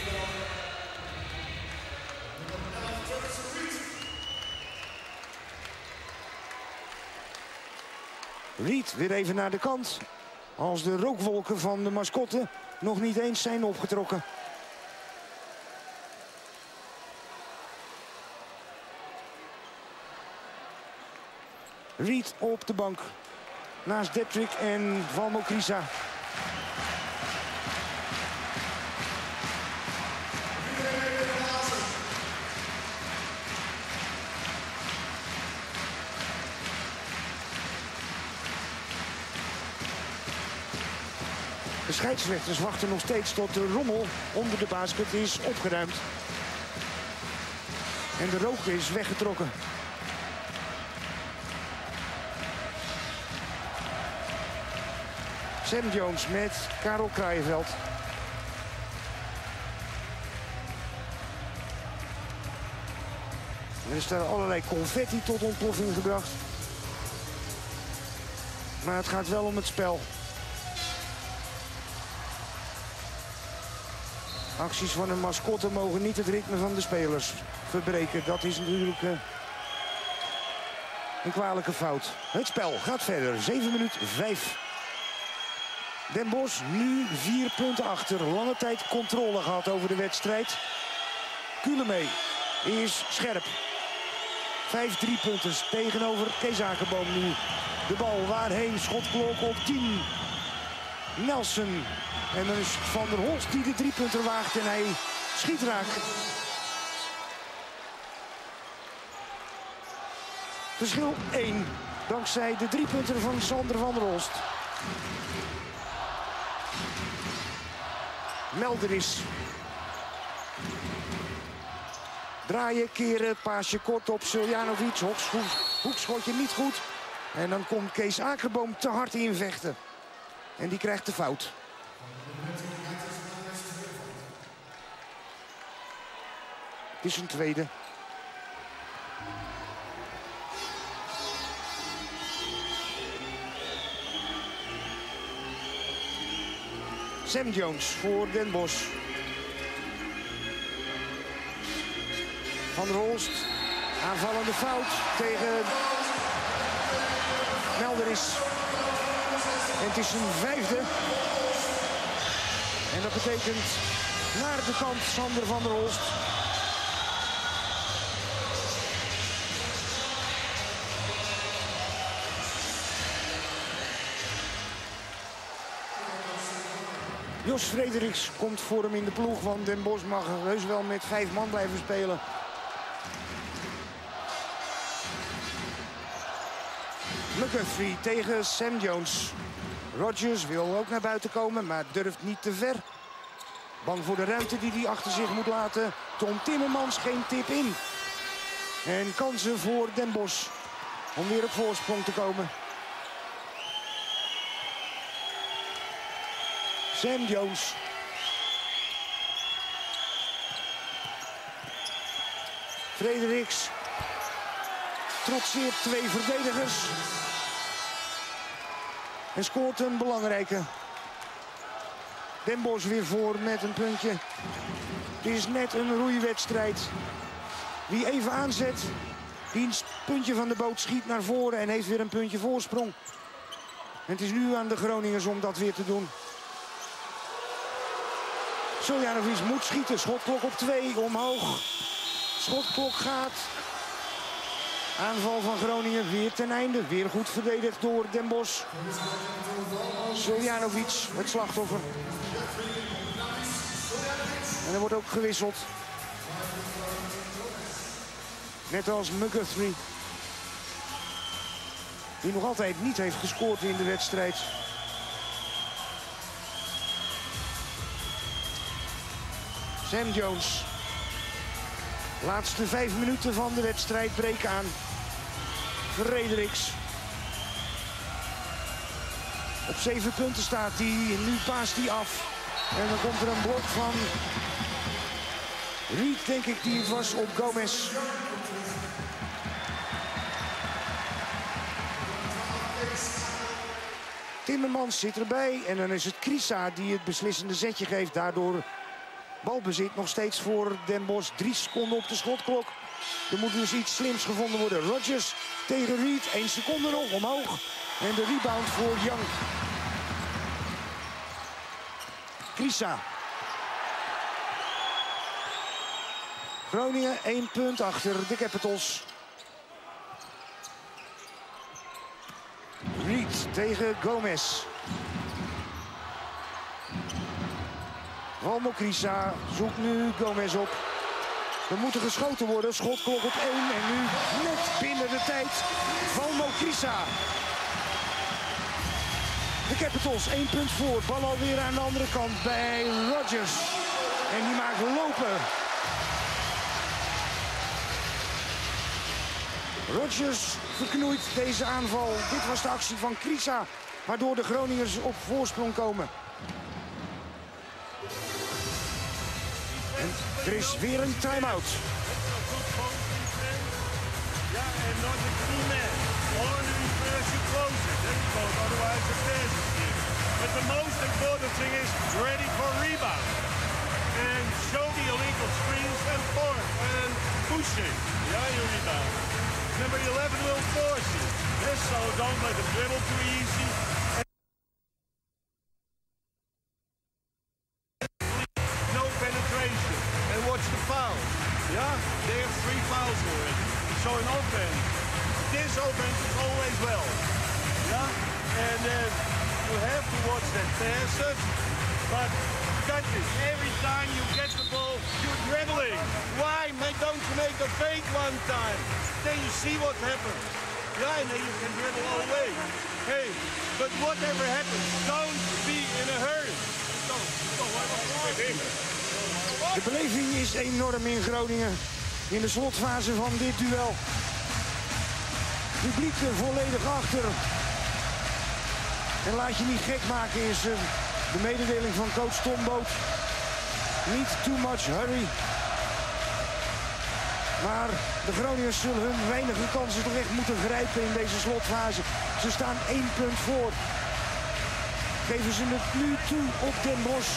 [SPEAKER 1] Reed weer even naar de kant. Als de rookwolken van de mascotte nog niet eens zijn opgetrokken. Reed op de bank. Naast Detrick en Valmo Krisa. De scheidsrechters wachten nog steeds tot de rommel onder de basket is opgeruimd. En de rook is weggetrokken. Sam Jones met Karel Kraaienveld. Er is daar allerlei confetti tot ontploffing gebracht. Maar het gaat wel om het spel. Acties van een mascotte mogen niet het ritme van de spelers verbreken. Dat is natuurlijk een kwalijke fout. Het spel gaat verder. 7 minuten 5. Den Bosch nu 4 punten achter. Lange tijd controle gehad over de wedstrijd. Kulemee is scherp. 5 3-punters tegenover Kees Akerboom nu. De bal waarheen, schotklok op 10. Nelson. En dan is Van der Holst die de 3-punter waagt en hij schiet raak. Verschil 1. Dankzij de 3 punten van Sander van der Holst. Melderis. Draaien, keren, paasje kort op Suljanovic. Hoekschotje niet goed. En dan komt Kees Akerboom te hard invechten. En die krijgt de fout. Het is een tweede. Sam Jones voor Den Bosch. Van der Holst. Aanvallende fout tegen Melderis. En het is een vijfde. En dat betekent naar de kant Sander van der Holst. Jos Frederiks komt voor hem in de ploeg, want Den Bosch mag heus wel met 5 man blijven spelen. McGuffrey tegen Sam Jones. Rogers wil ook naar buiten komen, maar durft niet te ver. Bang voor de ruimte die hij achter zich moet laten. Tom Timmermans geen tip in. En kansen voor Den Bosch om weer op voorsprong te komen. Sam Jones. Frederiks trotseert 2 verdedigers. En scoort een belangrijke. Den Bosch weer voor met een puntje. Het is net een roeiwedstrijd. Wie even aanzet, die een puntje van de boot schiet naar voren en heeft weer een puntje voorsprong. En het is nu aan de Groningers om dat weer te doen. Suljanovic moet schieten. Schotklok op 2, omhoog. Schotklok gaat. Aanval van Groningen weer ten einde. Weer goed verdedigd door Den Bosch. Suljanovic, het slachtoffer. En er wordt ook gewisseld. Net als McGuffrey. Die nog altijd niet heeft gescoord in de wedstrijd. Sam Jones. Laatste 5 minuten van de wedstrijd breken aan. Frederiks. Op 7 punten staat hij. Nu paast hij af. En dan komt er een blok van Reed, denk ik, die het was op Gomez. Timmermans zit erbij. En dan is het Krisa die het beslissende zetje geeft. Daardoor balbezit nog steeds voor Den Bosch. 3 seconden op de schotklok. Er moet dus iets slims gevonden worden. Rogers tegen Reed. 1 seconde nog omhoog. En de rebound voor Young. Krisa. Groningen 1 punt achter de Capitals. Reed tegen Gomez. Valmo Krisa zoekt nu Gomez op. Er moet geschoten worden. Schotklok op 1. En nu net binnen de tijd. Valmo Krisa. De Capitals 1 punt voor. Bal alweer aan de andere kant bij Rogers. En die maakt lopen. Rogers verknoeit deze aanval. Dit was de actie van Krisa. Waardoor de Groningers op voorsprong komen. En er is weer een time-out.
[SPEAKER 2] Ja, en not a key man. Only reverse you close it. Then you go, otherwise the pass is here. But the most important thing is ready for rebound. And show the illegal screens and forth and pushing. Yeah, you rebound. Number 11 will force you. Yes, so don't let them dribble too easy. No penetration. And watch the foul. Yeah, they have 3 fouls already. So in offense, this offense is always well. Yeah, and then you have to watch that passes. But cut this. Every time you get the ball, you're dribbling. Why don't you make the fake one time. Then you see what happens. Yeah, I know you can dribble all the way. Hey, but whatever happens, don't be in a hurry.
[SPEAKER 1] De beleving is enorm in Groningen. In de slotfase van dit duel. Publiek er volledig achter. En laat je niet gek maken is de mededeling van coach Tom Boot. Niet too much hurry. Maar de Groningers zullen hun weinige kansen toch echt moeten grijpen in deze slotfase. Ze staan 1 punt voor. Geven ze het nu toe op Den Bosch.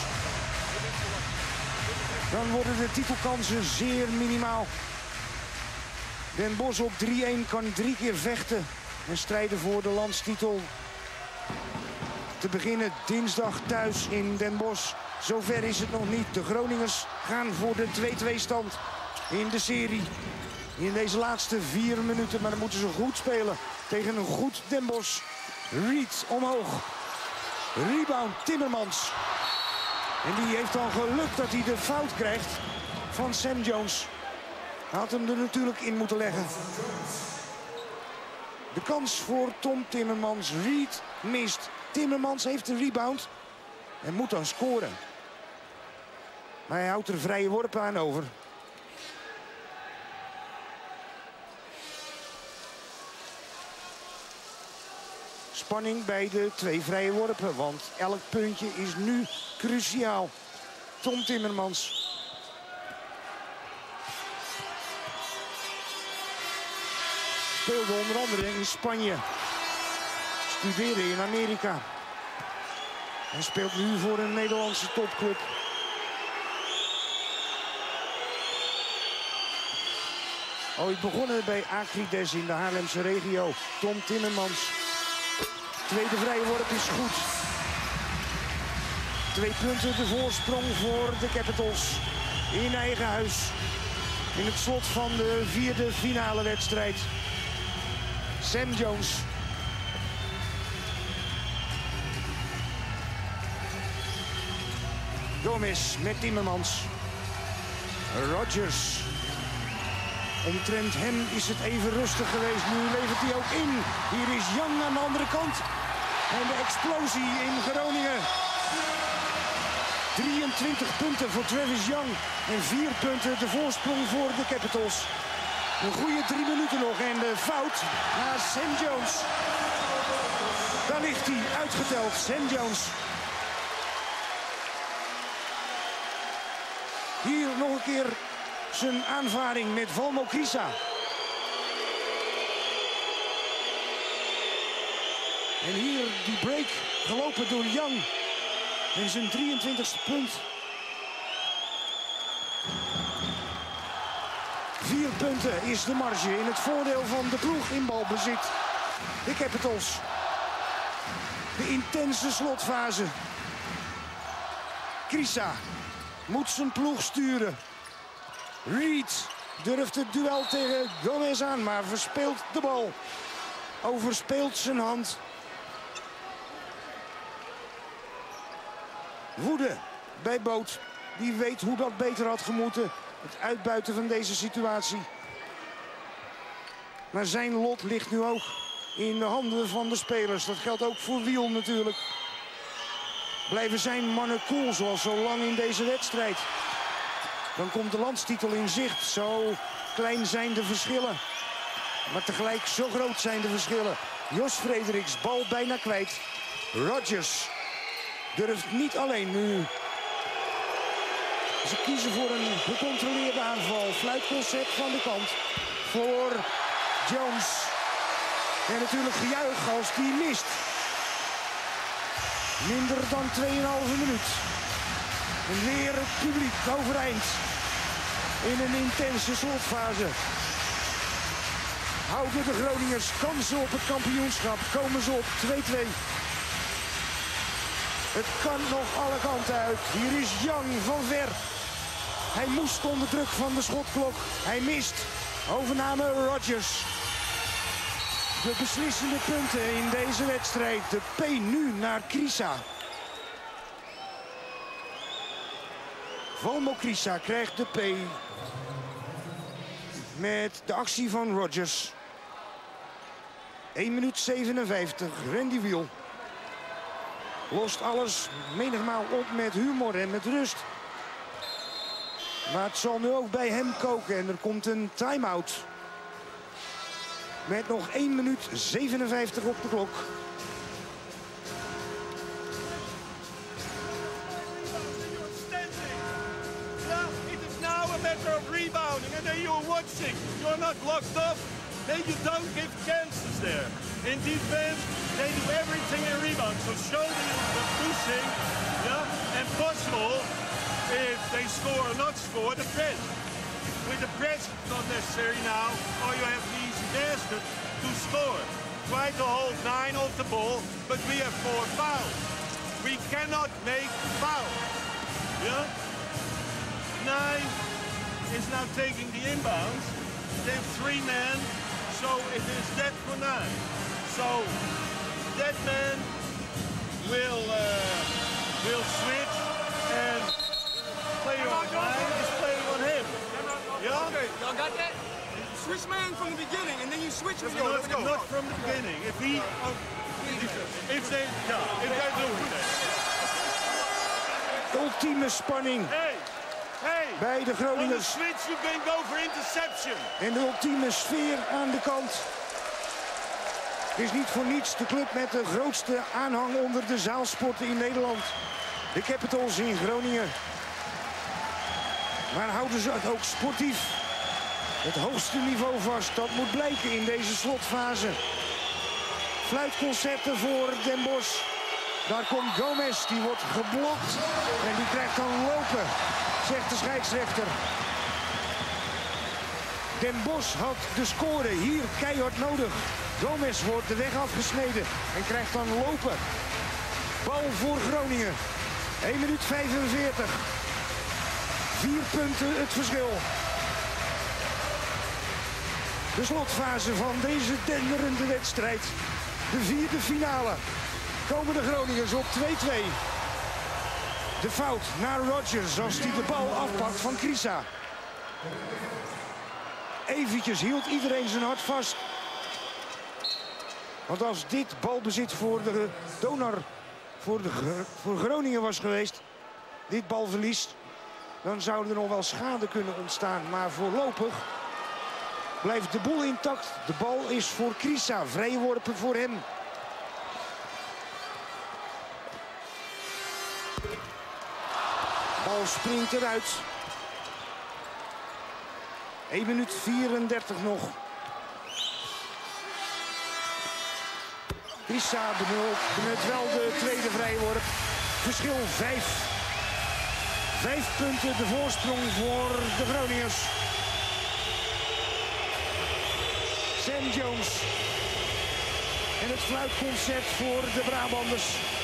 [SPEAKER 1] Dan worden de titelkansen zeer minimaal. Den Bosch op 3-1 kan 3 keer vechten en strijden voor de landstitel. Te beginnen dinsdag thuis in Den Bosch. Zover is het nog niet. De Groningers gaan voor de 2-2 stand in de serie. In deze laatste 4 minuten. Maar dan moeten ze goed spelen tegen een goed Den Bosch. Reed omhoog. Rebound Timmermans. En die heeft dan geluk dat hij de fout krijgt van Sam Jones. Hij had hem er natuurlijk in moeten leggen. De kans voor Tom Timmermans. Reed mist. Timmermans heeft de rebound en moet dan scoren. Maar hij houdt er vrije worpen aan over. Spanning bij de 2 vrije worpen, want elk puntje is nu cruciaal. Tom Timmermans. Speelde onder andere in Spanje. Studeerde in Amerika. En speelt nu voor een Nederlandse topclub. Ooit begonnen bij Acrides in de Haarlemse regio. Tom Timmermans. Tweede vrije worp is goed. 2 punten de voorsprong voor de Capitals. In eigen huis. In het slot van de 4e finale wedstrijd. Sam Jones. Gomez met Timmermans. Rodgers. Omtrent hem is het even rustig geweest. Nu levert hij ook in. Hier is Young aan de andere kant. En de explosie in Groningen. 23 punten voor Travis Young. En 4 punten de voorsprong voor de Capitals. Een goede 3 minuten nog. En de fout naar Sam Jones. Daar ligt hij uitgeteld. Sam Jones. Hier nog een keer zijn aanvaring met Valmo Krisa. En hier die break gelopen door Young. En zijn 23e punt. 4 punten is de marge in het voordeel van de ploeg in balbezit. De Capitals. De intense slotfase. Krisa moet zijn ploeg sturen. Reed durft het duel tegen Gomez aan, maar verspeelt de bal. Overspeelt zijn hand. Woede bij Boot. Die weet hoe dat beter had gemoeten. Het uitbuiten van deze situatie. Maar zijn lot ligt nu ook in de handen van de spelers. Dat geldt ook voor Wiel natuurlijk. Blijven zijn mannen cool zoals zo lang in deze wedstrijd. Dan komt de landstitel in zicht. Zo klein zijn de verschillen. Maar tegelijk zo groot zijn de verschillen. Jos Frederiks, bal bijna kwijt. Rodgers durft niet alleen nu. Ze kiezen voor een gecontroleerde aanval. Fluitconcert van de kant voor Jones. En natuurlijk gejuich als die mist. Minder dan 2,5 minuut. En weer het publiek overeind. In een intense slotfase. Houden de Groningers kansen op het kampioenschap. Komen ze op 2-2. Het kan nog alle kanten uit. Hier is Young van ver. Hij moest onder druk van de schotklok. Hij mist. Overname Rodgers. De beslissende punten in deze wedstrijd. De P nu naar Krisa. Valmo Krisa krijgt de P. met de actie van Rodgers. 1 minuut 57. Randy Wiel lost alles menigmaal op met humor en met rust. Maar het zal nu ook bij hem koken en er komt een time-out. Met nog 1 minuut 57 op de klok.
[SPEAKER 2] Matter of rebounding, and then you're watching. You're not locked up. Then you don't give chances there. In defense, they do everything in rebound. So show the pushing, yeah, and possible if they score or not score the press. With the press, it's not necessary now. Or you have the easy basket to score. Try to hold 9 off the ball, but we have 4 fouls. We cannot make fouls. Yeah, 9. Is now taking the inbounds. They have 3 men, so it is dead for 9. So that man will switch, and player on 9 is playing on him. Yeah?
[SPEAKER 7] Okay, y'all got that? Switch man from the beginning, and then you switch him.
[SPEAKER 2] Not from the beginning. If they're doing that.
[SPEAKER 1] Ultieme spanning.
[SPEAKER 2] Hey,
[SPEAKER 1] bij de Groningers.
[SPEAKER 2] Switch, you can go for interception.
[SPEAKER 1] En de ultieme sfeer aan de kant. Het is niet voor niets de club met de grootste aanhang onder de zaalsporten in Nederland. De Capitals in Groningen. Maar houden ze het ook sportief? Het hoogste niveau vast, dat moet blijken in deze slotfase. Fluitconcerten voor Den Bosch. Daar komt Gomez, die wordt geblokt. En die krijgt dan lopen, zegt de scheidsrechter. Den Bosch had de score hier keihard nodig. Gomez wordt de weg afgesneden en krijgt dan lopen. Bal voor Groningen. 1 minuut 45. 4 punten het verschil. De slotfase van deze denderende wedstrijd. De 4e finale. Komen de Groningers op 2-2. De fout naar Rodgers als hij de bal afpakt van Krisa. Eventjes hield iedereen zijn hart vast. Want als dit balbezit voor de donor, voor Groningen was geweest, dit balverlies, dan zou er nog wel schade kunnen ontstaan. Maar voorlopig blijft de boel intact. De bal is voor Krisa, vrijworpen voor hem. Bal springt eruit. 1 minuut 34 nog. Krisa benut wel de tweede vrijworp. Verschil 5. 5 punten de voorsprong voor de Groningers. Sam Jones. En het fluitconcert voor de Brabanders.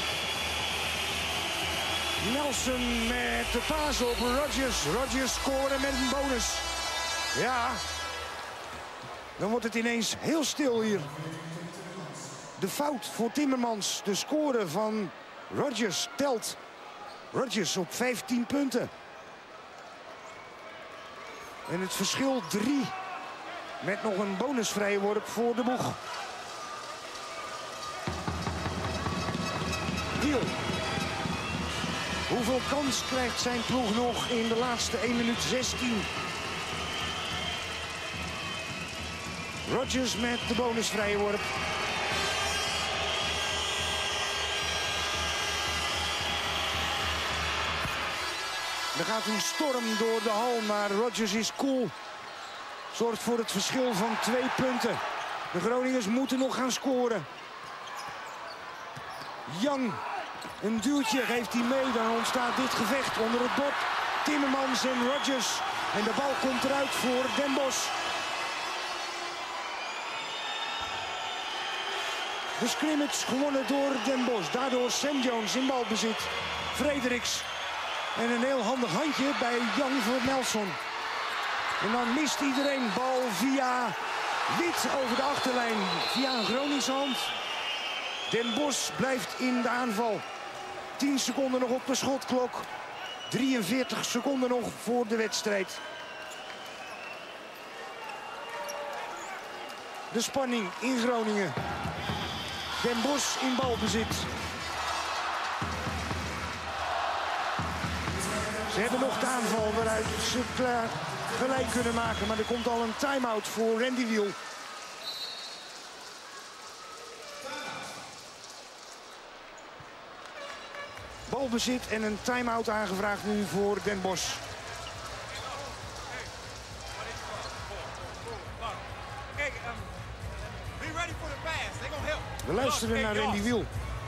[SPEAKER 1] Nelson met de paas op Rodgers. Rodgers scoren met een bonus. Ja, dan wordt het ineens heel stil hier. De fout voor Timmermans. De score van Rodgers telt. Rodgers op 15 punten. En het verschil 3. Met nog een bonusvrijworp voor de boeg. Wiel. Hoeveel kans krijgt zijn ploeg nog in de laatste 1 minuut 16? Rodgers met de bonusvrijworp. Er gaat een storm door de hal, maar Rodgers is cool. Zorgt voor het verschil van 2 punten. De Groningers moeten nog gaan scoren. Young, een duwtje geeft hij mee. Dan ontstaat dit gevecht onder het bord. Timmermans en Rodgers. En de bal komt eruit voor Den Bosch. De scrimmage gewonnen door Den Bosch. Daardoor Sam Jones in balbezit. Frederiks. En een heel handig handje bij Jan voor Nelson. En dan mist iedereen bal via Wit over de achterlijn. Via een Groningse hand. Den Bosch blijft in de aanval. 10 seconden nog op de schotklok. 43 seconden nog voor de wedstrijd. de spanning in Groningen. Den Bosch in balbezit. Ze hebben nog de aanval waaruit ze gelijk kunnen maken. Maar er komt al een time-out voor Randy Wiel. Balbezit en een time-out aangevraagd nu voor Den Bosch. We luisteren naar Randy Wiel.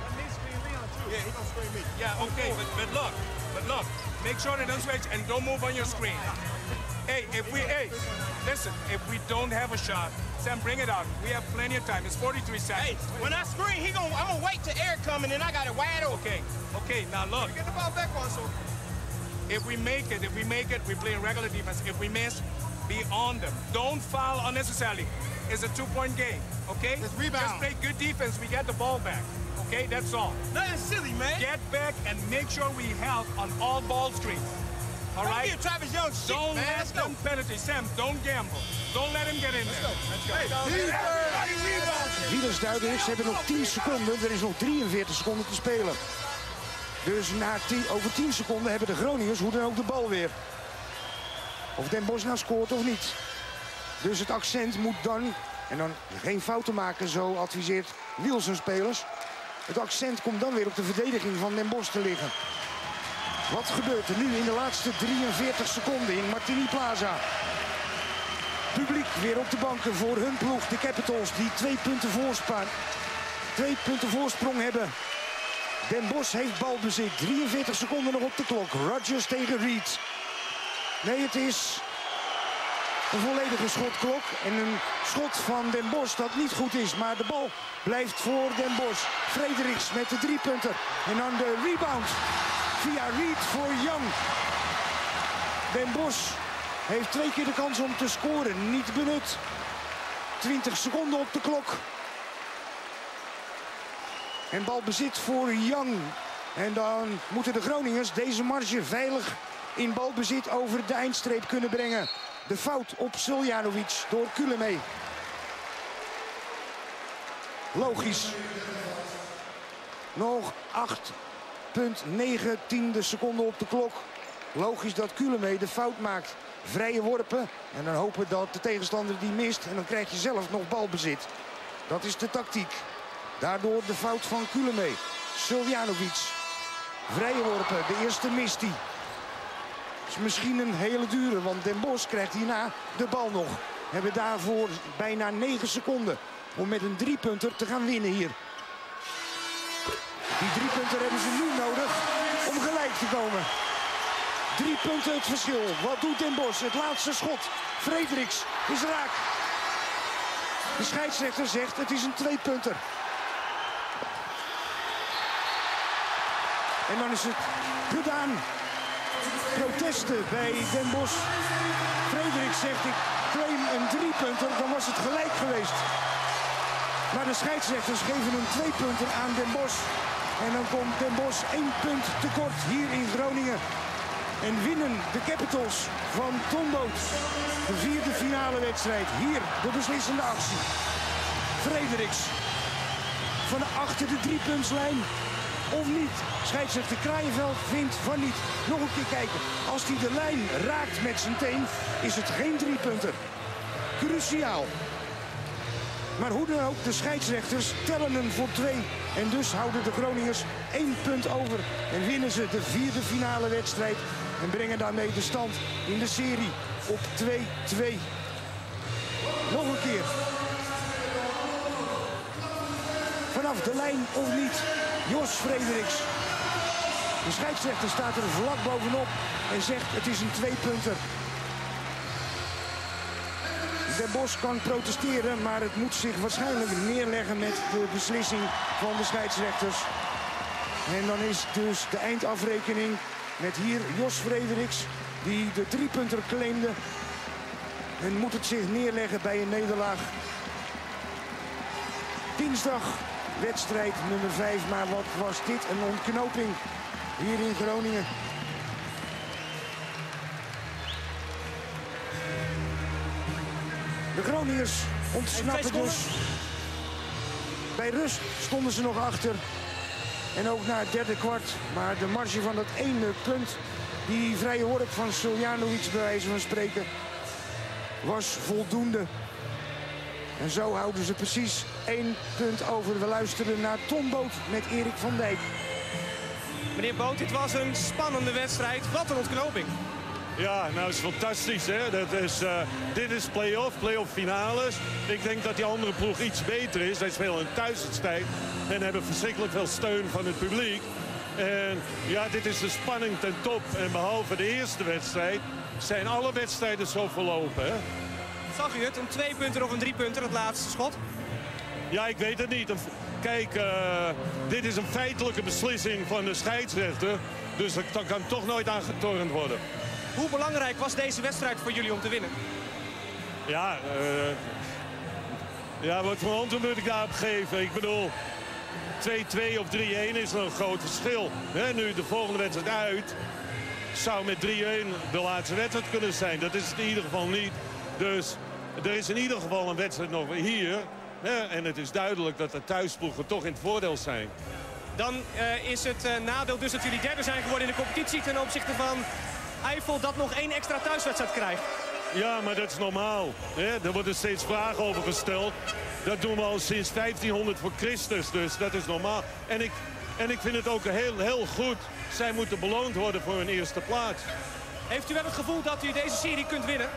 [SPEAKER 3] Yeah, okay, but look, make sure they don't switch and don't move on your screen. Hey, listen, if we don't have a shot, Sam, bring it out. We have plenty of time. It's 43 seconds.
[SPEAKER 7] Hey, when I screen, I'm gonna wait till air come and then I got it wide open.
[SPEAKER 3] Okay, now look.
[SPEAKER 7] Get the ball back on, so.
[SPEAKER 3] If we make it, we play regular defense. If we miss, be on them. Don't foul unnecessarily. It's a 2-point game, okay?
[SPEAKER 7] Let's rebound.
[SPEAKER 3] Just play good defense. We get the ball back. Okay, that's all.
[SPEAKER 7] Nothing silly, man.
[SPEAKER 3] Get back and make sure we help on all ball screens. All
[SPEAKER 7] Don't
[SPEAKER 3] right?
[SPEAKER 7] give Travis Young shit,
[SPEAKER 3] Don't
[SPEAKER 7] man.
[SPEAKER 3] let
[SPEAKER 7] Let's go.
[SPEAKER 3] them penalty. Sam, don't gamble. Don't let him get in there. Let's go.
[SPEAKER 1] Wiel is duidelijk. Ze hebben nog 10 seconden. Er is nog 43 seconden te spelen. Dus over 10 seconden hebben de Groningers hoe dan ook de bal weer. Of Den Bosch nou scoort of niet. Dus het accent moet dan, en dan geen fouten maken, zo adviseert Wiel zijn spelers. Het accent komt dan weer op de verdediging van Den Bosch te liggen. Wat gebeurt er nu in de laatste 43 seconden in Martini Plaza? Publiek weer op de banken voor hun ploeg, de Capitals, die 2 punten voorsprong hebben. Den Bosch heeft balbezit, 43 seconden nog op de klok. Rodgers tegen Reed. Nee, het is een volledige schotklok en een schot van Den Bosch dat niet goed is. Maar de bal blijft voor Den Bosch. Frederiks met de 3-punter. En dan de rebound via Reed voor Young. Den Bosch heeft 2 keer de kans om te scoren. Niet benut. 20 seconden op de klok. En balbezit voor Young. En dan moeten de Groningers deze marge veilig in balbezit over de eindstreep kunnen brengen. De fout op Suljanovic door Kulemee. Logisch. Nog 8,19 seconden op de klok. Logisch dat Kulemee de fout maakt. Vrije worpen. En dan hopen dat de tegenstander die mist. En dan krijg je zelf nog balbezit. Dat is de tactiek. Daardoor de fout van Kulemee. Suljanovic. Vrije worpen. De eerste mist hij. Is misschien een hele dure, want Den Bosch krijgt hierna de bal nog. We hebben daarvoor bijna 9 seconden om met een 3-punter te gaan winnen hier. Die 3-punter hebben ze nu nodig om gelijk te komen. 3 punten het verschil. Wat doet Den Bosch? Het laatste schot. Frederiks is raak. De scheidsrechter zegt het is een 2-punter. En dan is het gedaan. Protesten bij Den Bosch. Frederiks zegt ik claim een 3-punter, dan was het gelijk geweest. Maar de scheidsrechters geven een 2-punter aan Den Bosch. En dan komt Den Bosch 1 punt tekort hier in Groningen. En winnen de Capitals van Tomboot de 4e finale wedstrijd. Hier de beslissende actie. Frederiks van achter de 3-puntslijn. Of niet. Scheidsrechter Kraaienveld vindt van niet. Nog een keer kijken. Als hij de lijn raakt met zijn teen, is het geen 3-punter. Cruciaal. Maar hoe dan ook, de scheidsrechters tellen hem voor 2. En dus houden de Groningers 1 punt over. En winnen ze de 4e finale wedstrijd. En brengen daarmee de stand in de serie op 2-2. Nog een keer. Vanaf de lijn of niet. Jos Frederiks. De scheidsrechter staat er vlak bovenop en zegt het is een 2-punter. Den Bosch kan protesteren, maar het moet zich waarschijnlijk neerleggen met de beslissing van de scheidsrechters. En dan is dus de eindafrekening met hier Jos Frederiks, die de 3-punter claimde. En moet het zich neerleggen bij een nederlaag. Dinsdag. Wedstrijd nummer 5, maar wat was dit een ontknoping hier in Groningen. De Groningers ontsnappen dus. Bij rust stonden ze nog achter. En ook na het derde kwart. Maar de marge van dat ene punt, die vrije worp van Soljanovic bij wijze van spreken, was voldoende. En zo houden ze precies 1 punt over. We luisteren naar Ton Boot met Erik van Dijk.
[SPEAKER 8] Meneer Boot, dit was een spannende wedstrijd. Wat een ontknoping.
[SPEAKER 2] Ja, nou dat is fantastisch, hè. Dit is play-off finales. Ik denk dat die andere ploeg iets beter is. Zij spelen een thuiswedstrijd en hebben verschrikkelijk veel steun van het publiek. En ja, dit is de spanning ten top. En behalve de eerste wedstrijd zijn alle wedstrijden zo verlopen, hè.
[SPEAKER 8] Zag u het? Een 2-punter of een 3-punter, het laatste schot?
[SPEAKER 2] Ja, ik weet het niet. Kijk, dit is een feitelijke beslissing van de scheidsrechter. Dus dat kan toch nooit aangetornd worden.
[SPEAKER 8] Hoe belangrijk was deze wedstrijd voor jullie om te winnen?
[SPEAKER 2] Ja, wat voor antwoord moet ik daarop geven? Ik bedoel, 2-2 of 3-1 is er een groot verschil. Nu de volgende wedstrijd uit zou met 3-1 de laatste wedstrijd kunnen zijn. Dat is het in ieder geval niet. Dus er is in ieder geval een wedstrijd nog hier. En het is duidelijk dat de thuisploegen toch in het voordeel zijn.
[SPEAKER 8] Dan is het nadeel dus dat jullie derde zijn geworden in de competitie ten opzichte van Eifel, dat nog 1 extra thuiswedstrijd krijgt.
[SPEAKER 2] Ja, maar dat is normaal. Er worden steeds vragen over gesteld. Dat doen we al sinds 1500 voor Christus, dus dat is normaal. En ik vind het ook heel goed. Zij moeten beloond worden voor hun eerste plaats.
[SPEAKER 8] Heeft u wel het gevoel dat u deze serie kunt winnen?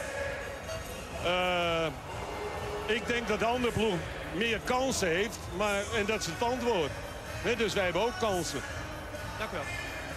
[SPEAKER 2] Ik denk dat de andere ploeg meer kansen heeft, en dat is het antwoord. Dus wij hebben ook kansen.
[SPEAKER 8] Dank u wel.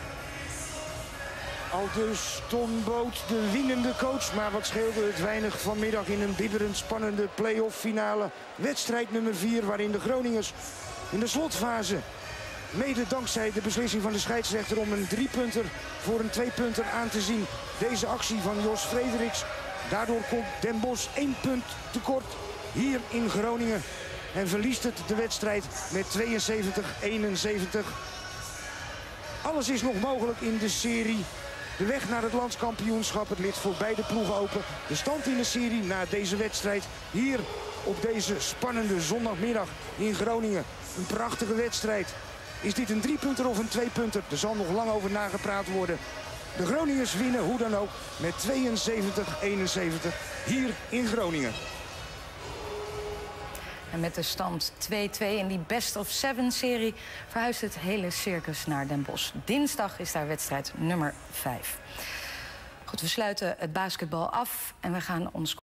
[SPEAKER 1] Aldus Ton Boot, de winnende coach. Maar wat scheelde het weinig vanmiddag in een bibberend spannende play-off finale. Wedstrijd nummer 4, waarin de Groningers in de slotfase, mede dankzij de beslissing van de scheidsrechter om een 3-punter voor een 2-punter aan te zien, deze actie van Jos Frederiks. Daardoor komt Den Bosch 1 punt tekort hier in Groningen. En verliest het de wedstrijd met 72-71. Alles is nog mogelijk in de serie. De weg naar het landskampioenschap, het ligt voor beide ploegen open. De stand in de serie na deze wedstrijd hier op deze spannende zondagmiddag in Groningen. Een prachtige wedstrijd. Is dit een 3-punter of een 2-punter? Er zal nog lang over nagepraat worden. De Groningers winnen hoe dan ook met 72-71 hier in Groningen.
[SPEAKER 4] En met de stand 2-2 in die best-of-7-serie verhuist het hele circus naar Den Bosch. Dinsdag is daar wedstrijd nummer 5. Goed, we sluiten het basketbal af en we gaan ons